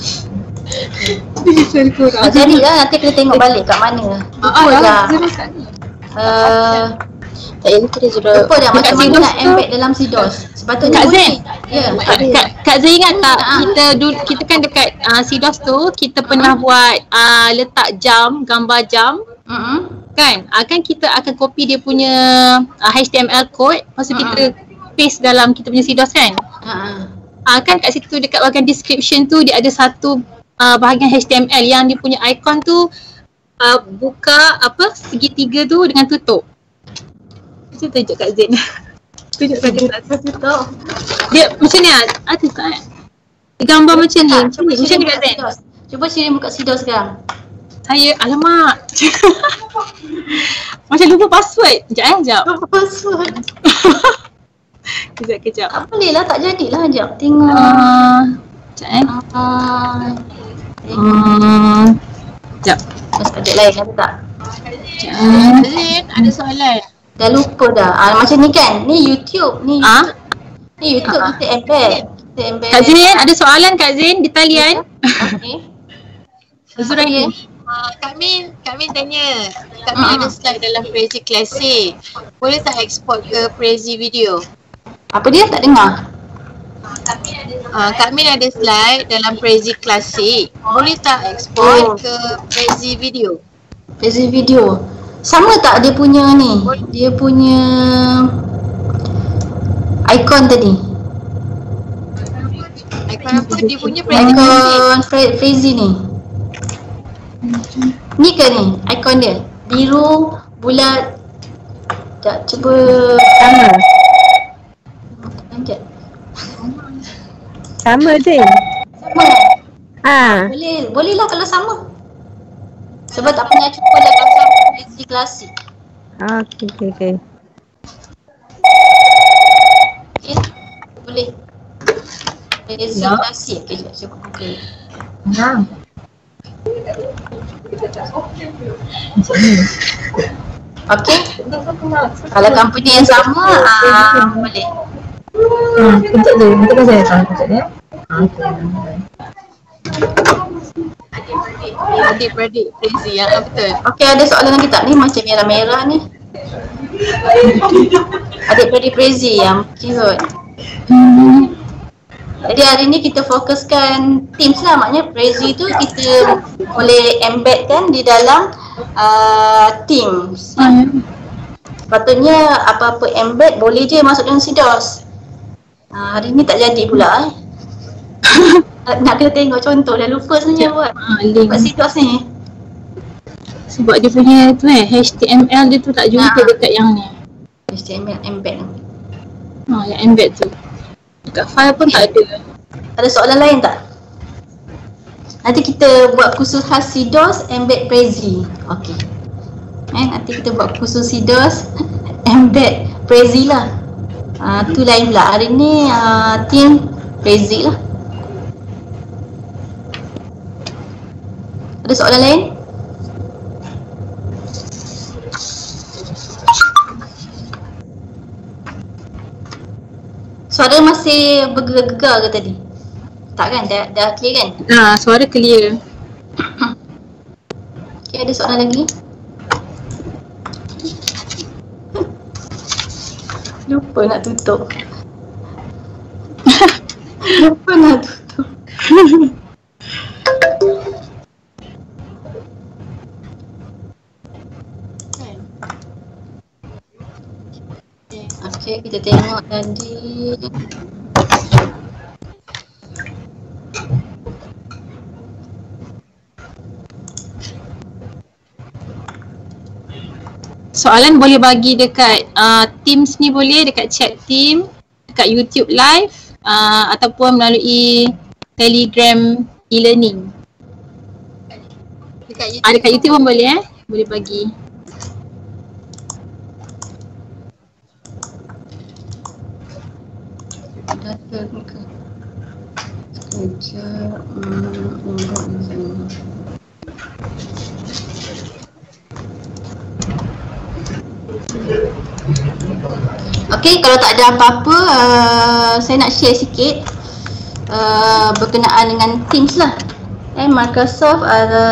Kurang.
Jadilah nanti kita tengok balik kat mana. Lupa dah.
Tak yang tu dia sudah.
Lupa dah macam mana nak embed dalam CDOS. Sepatutnya
Kak
boleh.
Zen.
Ya.
Kak Zai ingat tak kita kan dekat CDOS tu kita pernah buat letak jam, gambar jam kan? Kan kita akan copy dia punya HTML code, lepas tu kita paste dalam kita punya CDOS kan? Kan kat situ dekat bahagian description tu dia ada satu bahagian HTML yang dia punya icon tu buka segitiga tu dengan tutup. Saya tunjuk kat Zain. Tunjuk kat Zain. Dia macam ni ada tak? Gambar macam ni. Macam ni kat Zain.
Cuba Shirin buka CDOS sekarang.
Saya, alamak. Macam lupa password. Sekejap.
Lupa password.
Kejap.
Tak boleh lah, tak jadilah. Sekejap, tengok.
Sekejap Sekejap.
Subjek lain ada tak?
Zain, ada soalan.
Dah lupa dah. Macam ni kan? Ni YouTube. Ni YouTube kita embed.
Kak Zain, ada soalan Kak Zain di talian.
Okay.
Zuraini.
Kak Min tanya. Kak Min ada slide dalam Prezi Classic. Boleh tak export ke Prezi Video?
Apa dia? Tak dengar.
Kak Min ada slide dalam Prezi Classic. Boleh tak export ke Prezi Video?
Prezi Video. Sama tak dia punya ni? Dia punya icon tadi.
Icon apa? Dia punya Prezi Classic.
Icon Prezi ni. Ni ke ni? Icon dia. Biru, bulat. Tak, cuba.
Sama.
Lanjut.
Sama je.
Sama. Boleh lah kalau sama. Sebab tak pernah cuba dalam Prezi Classic.
Okay.
Okay. Boleh. Prezi Classic. Okay, cuba buka. Okay. Kalau company yang sama, boleh.
Pencet je. Nanti kan saya salah pencet dia.
Adik-beradik Prezi yang betul.
Okay, ada soalan lagi tak? Ni macam merah-merah ni. Adik-beradik Prezi yang cute. Jadi hari ni kita fokuskan Teams lah. Maknanya Prezi tu kita boleh embed kan di dalam Teams. Sepatutnya apa-apa embed boleh je masuk dalam CDOS. Hari ni tak jadi pula nak kena tengok contoh, dah lupa sebenarnya buat CDOS ni.
Sebab dia punya tu HTML dia tu tak jumpa dekat yang ni.
HTML embed.
Yang embed tu dekat file pun tak ada.
Ada soalan lain tak? Nanti kita buat khusus khas CDOS embed Prezi. Okey. Nanti kita buat khusus CDOS embed Prezi lah. Tu lain pula. Hari ni team Prezi lah. Ada soalan lain? Suara masih bergegar ke tadi? Tak kan? Dah clear kan?
Suara clear.
Okay, ada soalan lagi? Lupa nak tutup. Lupa nak tutup. Okay, kita tengok tadi.
Soalan boleh bagi dekat Teams ni, boleh dekat chat team, dekat YouTube live ataupun melalui Telegram e-learning. Dekat YouTube pun boleh boleh bagi.
Okay, kalau tak ada apa-apa, saya nak share sikit berkenaan dengan Teams lah. Microsoft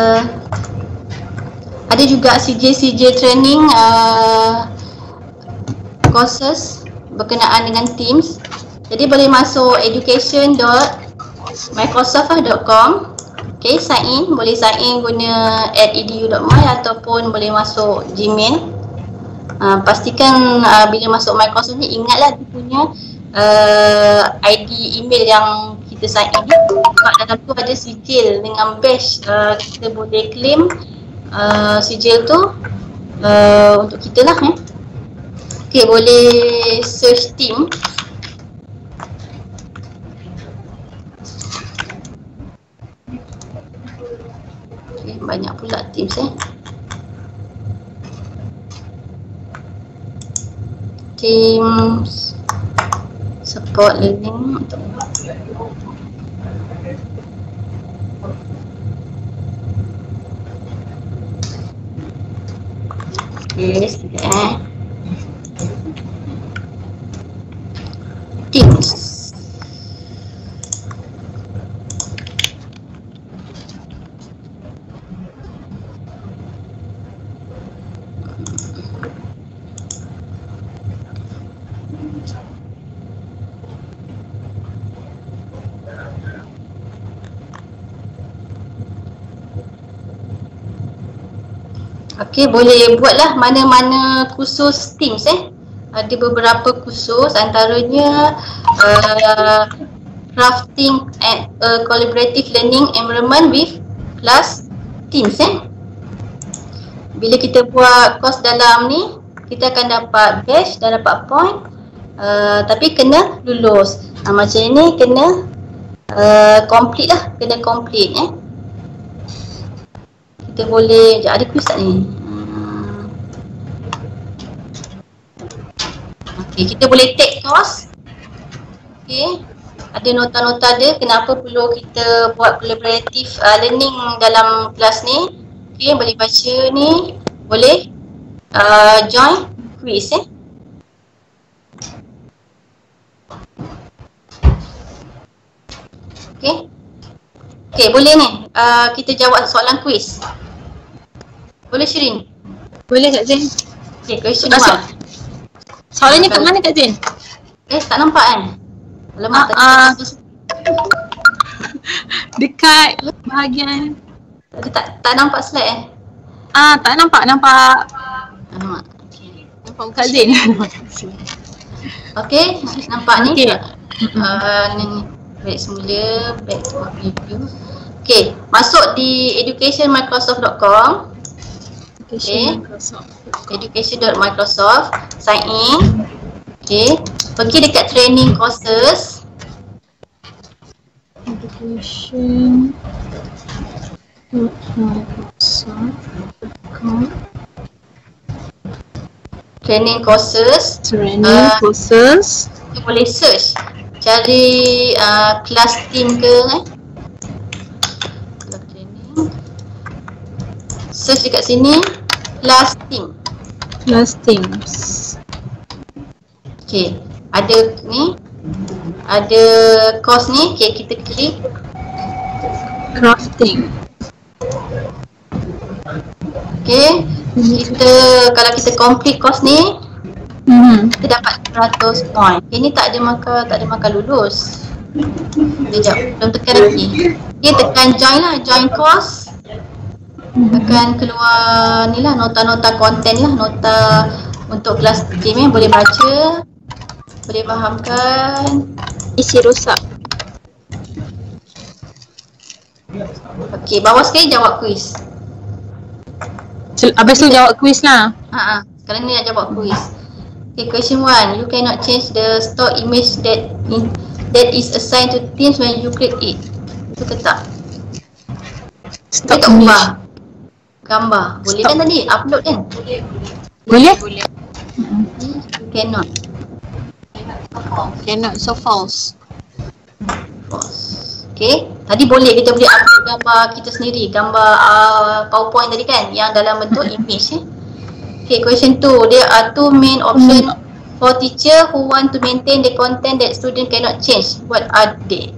ada juga CJ training courses berkenaan dengan Teams. Jadi boleh masuk education.microsoft.com. Okay, sign in. Boleh sign in guna @edu.my ataupun boleh masuk Gmail. Pastikan bila masuk Microsoft ni ingatlah dia punya ID email yang kita sign in. Sebab dalam tu ada sijil dengan badge. Kita boleh claim sijil tu untuk kita lah. Okay, boleh search team. Okay, banyak pula Teams Teams support learning. Okay, sekejap Teams. Okey, boleh buatlah mana-mana kursus Teams Ada beberapa kursus, antaranya crafting and collaborative learning environment with class Teams Bila kita buat course dalam ni, kita akan dapat badge dan dapat point, tapi kena lulus. Macam ni kena complete lah, kena complete Kita boleh, ada quiz tak ni? Okay, kita boleh take course. Okay, ada nota-nota dia kenapa perlu kita buat collaborative learning dalam kelas ni. Okay, boleh baca ni, boleh join quiz Okay. Okay, boleh ni kita jawab soalan quiz. Boleh Shirin?
Boleh Kak Zin.
Okay, question 1.
Soalannya kat mana Kak Zin?
Tak nampak Alamak,
Dekat bahagian
tak nampak slide
tak nampak.
Alamak. Okay.
Nampak Kak Zin.
Okay, nampak ni.
Okay.
Ni back semula, back to review. Okay, masuk di educationmicrosoft.com. Okay, education.microsoft, sign in. Okay, pergi dekat training courses.
Education.microsoft.com.
Training courses. Kita boleh search, cari kelas team ke search dekat sini, Class Teams. Okay, ada ni, ada course ni. Okay, kita klik
Crafting.
Okay, kalau kita complete course ni, kita dapat 100 point. Okay, ni tak ada markah lulus. Sekejap, belum tekan lagi. Okay, tekan join lah, join course. Akan keluar ni lah, nota-nota konten lah, nota untuk kelas team boleh baca, boleh fahamkan.
Isi rosak.
Okay, bawah sekali jawab quiz.
Habis tu jawab quiz lah.
Sekarang ni nak jawab quiz. Okay, question 1. You cannot change the stock image that is assigned to Teams when you click it. Itu ke tak?
Stock image.
Gambar. Boleh kan tadi? Upload kan?
Boleh?
Cannot.
So false.
Okay, tadi boleh, kita boleh upload gambar kita sendiri, gambar PowerPoint tadi kan, yang dalam bentuk image Okay, question 2. There are two main option For teacher who want to maintain the content that student cannot change, what are they?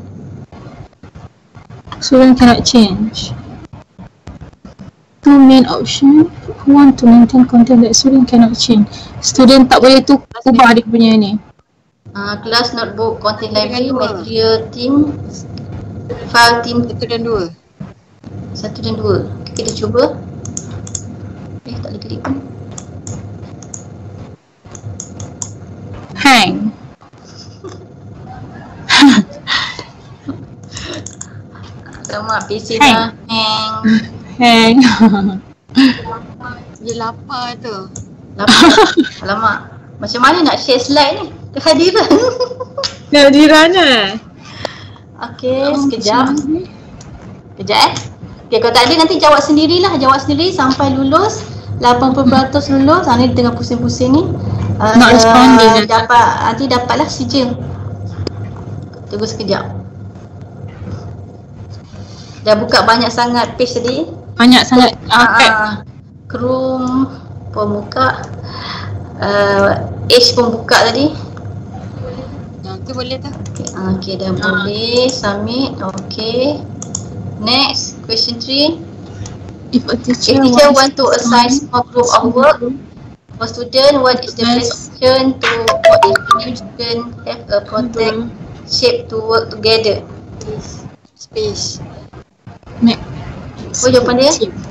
Student cannot change. Two main option. Who want to maintain content that student cannot change. Student tak boleh tu ubah dia punya ni.
Class, notebook, content library, material team, file team.
1 dan 2.
1 dan 2. Kita cuba. Tak boleh klik pun.
Hang.
Alamak, PC dah hang.
Hang.
Dia lapar tu.
Alamak, macam mana nak share slide ni? Kehadiran.
Kehadiran
Okay, sekejap. Kejap Okay, kalau tak ada nanti jawab sendirilah. Jawab sendiri sampai lulus. 80% lulus. Ni tengah pusing-pusing ni.
Not responding.
Nanti dapatlah sijil. Tunggu sekejap. Dah buka banyak sangat page tadi.
Banyak sangat
Chrome pun buka. Edge pun buka tadi.
Nanti boleh tak?
Okay, dah boleh. Submit. Okay. Next, question 3.
If a teacher,
want to assign small group of work for student, what is the best option to if student have a project shape to work together?
Space.
Oh, jawapan dia?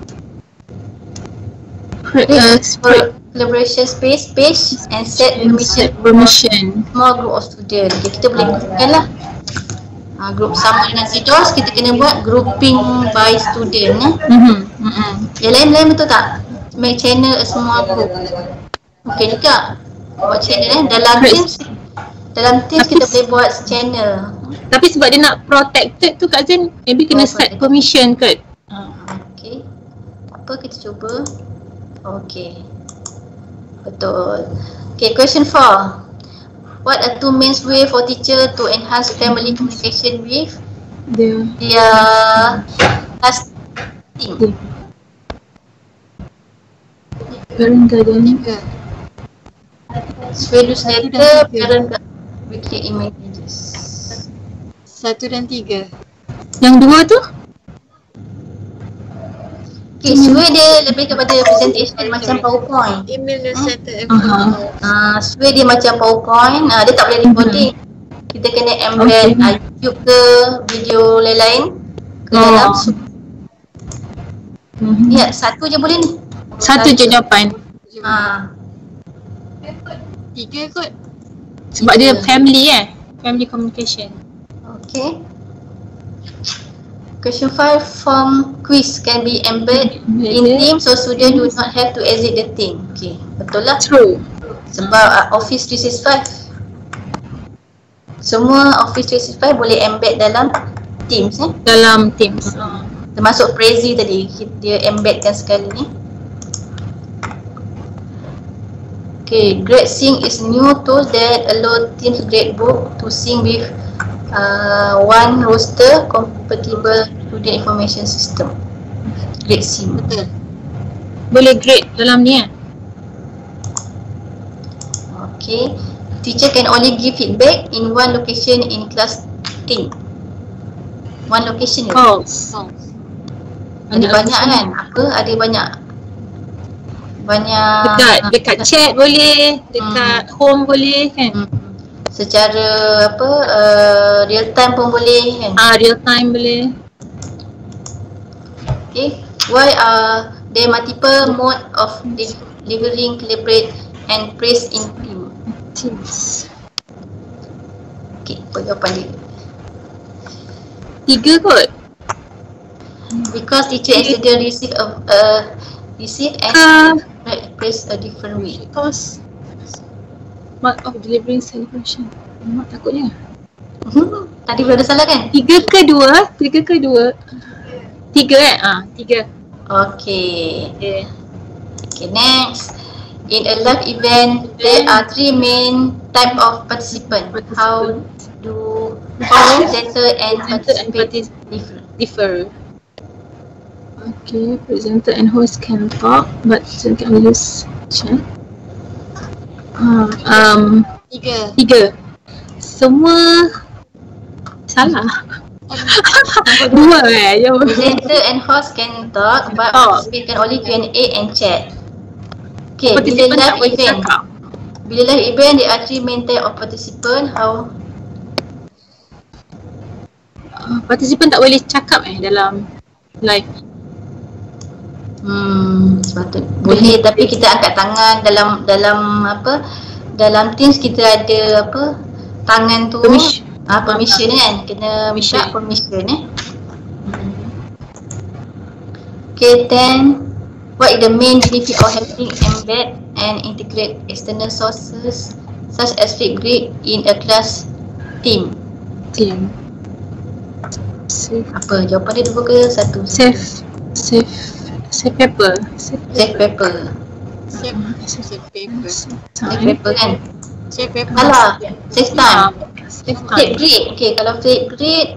Collaboration space and set permission small group of student. Okay, kita boleh gunakan lah. Group sama dengan CDOS, kita kena buat grouping by student. Yang lain-lain betul tak? Make channel a small group. Okay juga. Buat channel Dalam Teams kita boleh buat channel.
Tapi sebab dia nak protected tu Kak Zain, maybe kena set permission kot.
Okay. Tak apa, kita cuba. Okay. Betul. Okay, question 4. What are two main way for teacher to enhance family communication with their class team?
Parent guardian.
Value letter, parent weekly images.
1 dan 3.
Yang dua tu?
Okay, Sway dia lebih kepada presentation macam PowerPoint.
Email newsletter.
Sway dia macam PowerPoint, dia tak boleh recording. Kita kena embed YouTube ke video lain-lain ke dalam. Ya, satu je boleh ni.
Satu je jawapan.
3 kot.
Sebab dia family family communication.
Okay. Question 5, form quiz can be embedded in Teams so student do not have to exit the team. Okay, betul lah.
True.
Sebab Office 365. Semua Office 365 boleh embed dalam Teams
Dalam Teams.
Termasuk Prezi tadi, dia embedkan sekali ni. Okay, GradeSync is new tool that allow Teams Gradebook to sync with one roster compatible student information system. GradeSync.
Betul.
Boleh grade dalam ni
Okay. Teacher can only give feedback in one location in class team. One location je.
False.
Ada banyak kan? Ada banyak
dekat chat boleh, dekat home boleh kan.
Secara real time pun boleh kan?
Real time boleh.
Okay. Why are there multiple mode of delivering, collaborate and praise in Teams? Okay, apa jawapan dia?
3 kot.
Because teacher and student receive and praise a different way.
Because mark of delivering celebration. Mak takutnya.
Tadi belum ada salah kan?
3 ke 2? 3 ke 2? 3 3.
Okay. Okay, next. In a live event, there are 3 main type of participant. How do presenter and participant
differ? Okay, presenter and host can talk, but still can use chat.
Tiga.
Semua salah. Dua
Presenter and host can talk but participant can only Q&A and chat. Okay, bila live event. Bila live event, there are 3 main type of participant. How?
Participant tak boleh cakap dalam live.
Sepatut boleh, tapi kita angkat tangan dalam apa? Dalam Teams kita ada apa? Tangan tu permission kan, kena minta permission Okay, then what is the main benefit of having embed and integrate external sources such as Flipgrid in a class team? Apa jawapan dia, 2 ke 1?
Save paper.
Save paper kan?
Save paper.
Alah, save time. Flipgrid. Okay, kalau Flipgrid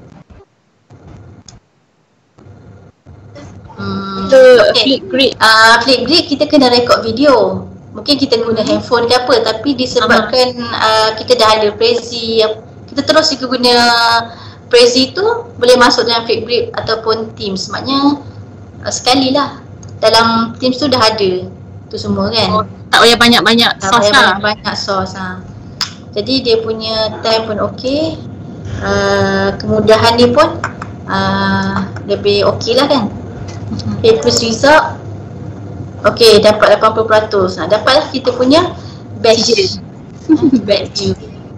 Flipgrid kita kena rekod video. Mungkin kita guna handphone ke apa, tapi disebabkan kita dah ada Prezi, kita terus juga guna Prezi tu boleh masuk dalam Flipgrid ataupun Teams. Maknanya sekali lah dalam Teams tu dah ada tu semua kan.
Tak payah banyak-banyak source lah.
Banyak source Jadi dia punya time pun okey. Kemudahan dia pun lebih okey lah kan. Okay, first result okey, dapat 80%. Dapatlah kita punya badge. Badge.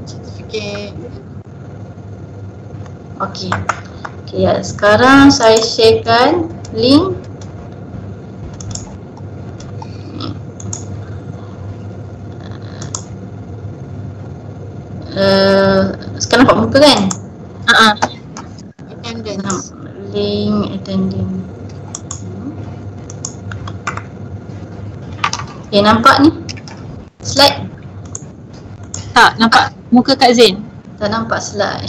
Okey, ya, sekarang saya sharekan link. Sekarang nampak muka kan?
Attendance.
Link attending. Okay, nampak ni slide?
Tak, nampak muka Kak Zain?
Tak nampak slide.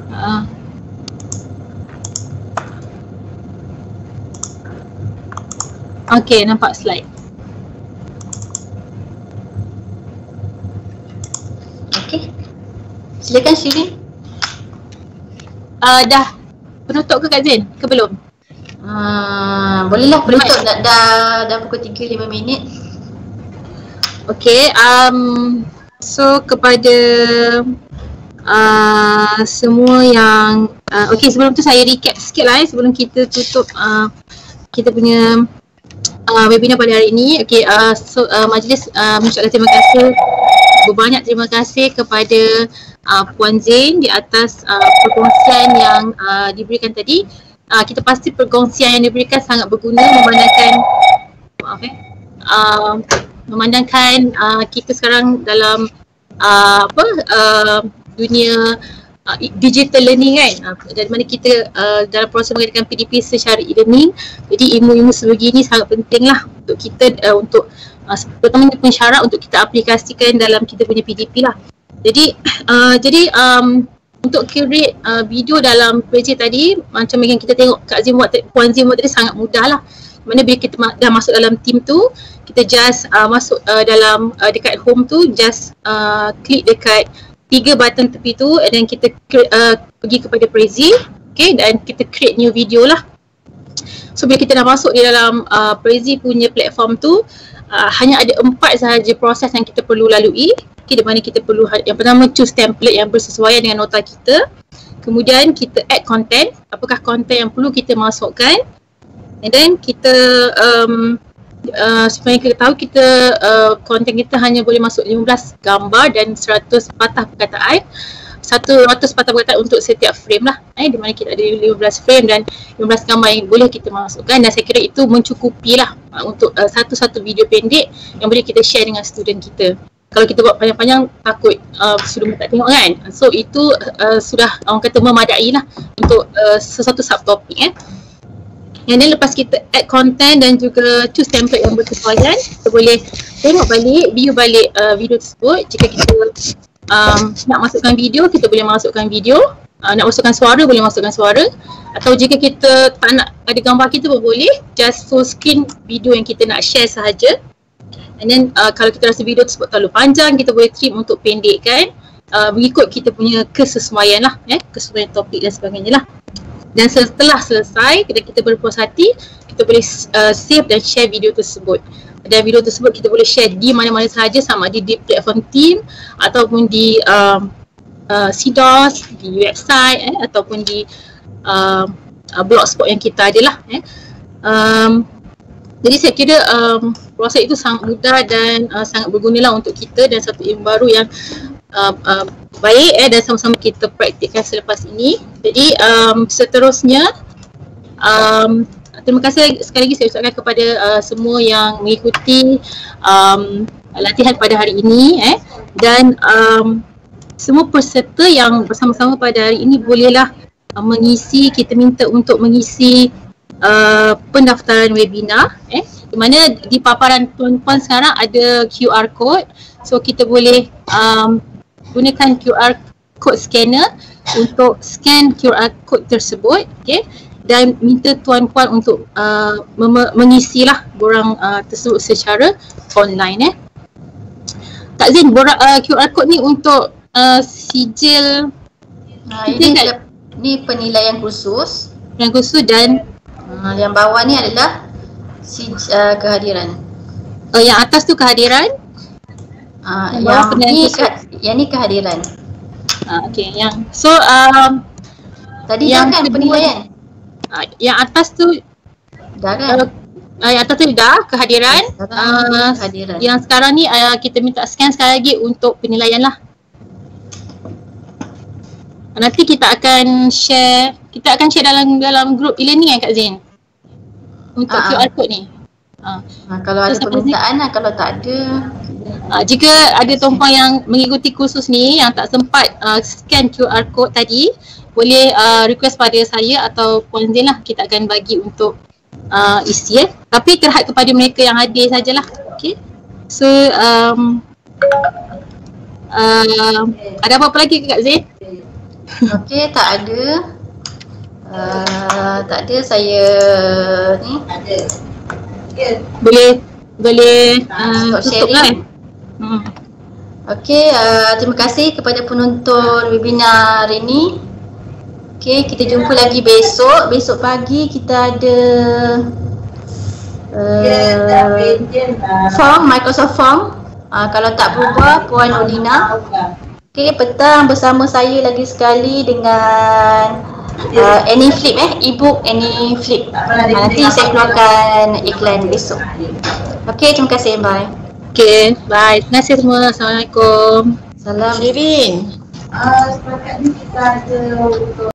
Okay, nampak slide.
Okay, silakan Shirin.
Dah penutup ke Kak Zain? Ke belum?
Bolehlah penutup. Dah pukul 3:05.
Okay, so kepada semua yang okay, sebelum tu saya recap sikit lah sebelum kita tutup kita punya webinar pada hari ini. Okay, so majlis mengucapkan terima kasih, berbanyak terima kasih kepada Puan Zain di atas perkongsian yang diberikan tadi. Kita pasti perkongsian yang diberikan sangat berguna memandangkan kita sekarang dalam dunia digital learning kan, dari mana kita dalam proses mengadakan PDP secara e-learning. Jadi ilmu-ilmu sebegini sangat penting lah untuk kita pertamanya syarat untuk kita aplikasikan dalam kita punya PDP lah. Jadi untuk create video dalam Prezi tadi, macam yang kita tengok Puan Zain buat tadi, sangat mudah lah. Mana bila kita dah masuk dalam team tu, kita just masuk dalam dekat home tu, just klik dekat 3 button tepi tu, and then kita pergi kepada Prezi, okay, dan kita create new video lah. So bila kita dah masuk di dalam Prezi punya platform tu, hanya ada 4 sahaja proses yang kita perlu lalui. Okay, di mana kita perlu, yang pertama choose template yang bersesuaian dengan nota kita. Kemudian kita add content, apakah content yang perlu kita masukkan. And then kita supaya kita tahu konten kita hanya boleh masuk 15 gambar dan 100 patah perkataan. 100 patah perkataan untuk setiap frame lah, di mana kita ada 15 frame dan 15 gambar yang boleh kita masukkan. Dan saya kira itu mencukupi lah untuk satu video pendek yang boleh kita share dengan student kita. Kalau kita buat panjang-panjang, takut student tak tengok kan. So itu sudah orang kata memadai lah untuk sesuatu subtopik. Yang ni lepas kita add content dan juga choose template yang bersesuaian, kita boleh tengok balik, view balik video tersebut. Jika kita nak masukkan video, kita boleh masukkan video. Nak masukkan suara, boleh masukkan suara. Atau jika kita tak nak ada gambar kita pun boleh, just full screen video yang kita nak share sahaja. And then kalau kita rasa video tersebut terlalu panjang, kita boleh trim untuk pendekkan mengikut kita punya kesesuaian lah, kesesuaian topik dan sebagainya lah. Dan setelah selesai, kita berpuas hati, kita boleh save dan share video tersebut. Dan video tersebut kita boleh share di mana-mana sahaja, sama ada di platform Team ataupun di CDOS, di website ataupun di blogspot yang kita ada lah. Jadi saya kira proses itu sangat mudah dan sangat berguna lah untuk kita, dan satu ilmu baru yang baik dan sama-sama kita praktikkan selepas ini. Jadi seterusnya terima kasih sekali lagi saya ucapkan kepada semua yang mengikuti latihan pada hari ini dan semua peserta yang bersama-sama pada hari ini bolehlah mengisi, kita minta untuk mengisi pendaftaran webinar di mana di paparan tuan-tuan sekarang ada QR code, so kita boleh gunakan QR code scanner untuk scan QR code tersebut, dan minta tuan-puan untuk mengisilah borang tersebut secara online. Kak Zin, borang QR code ni untuk sijil
ini penilaian khusus.
Yang khusus dan
yang bawah ni adalah kehadiran.
Yang atas tu kehadiran.
Yang ni kehadiran.
Okey, yang so
tadi yang kan penilaian.
Yang atas tu
dah kan?
Yang atas tu dah kehadiran.
Kehadiran.
Yang sekarang ni kita minta scan sekali lagi untuk penilaian lah. Nanti kita akan share dalam grup e-learning Kak Zin untuk QR code ni.
Kalau ada permintaan lah, kalau tak ada
jika ada tuan-puan yang mengikuti kursus ni yang tak sempat scan QR code tadi, boleh request pada saya atau Puan Zin lah, kita akan bagi untuk isi tapi terhad kepada mereka yang hadir sajalah. Okay, so ada apa-apa lagi Kak Zin?
Okey, tak ada. Tak ada, saya ni boleh tutup lah. Okey, terima kasih kepada penonton webinar hari ini. Okey, kita jumpa lagi besok. Besok pagi kita ada form, Microsoft Form. Kalau tak berubah, Puan Olina. Okey, petang bersama saya lagi sekali dengan AnyFlip, e-book AnyFlip. Nanti saya keluarkan iklan besok. Okey, terima kasih, bye.
Okey, bye. Terima kasih semua. Assalamualaikum.
Salam.
Shirin.
Sepakat ni kita ada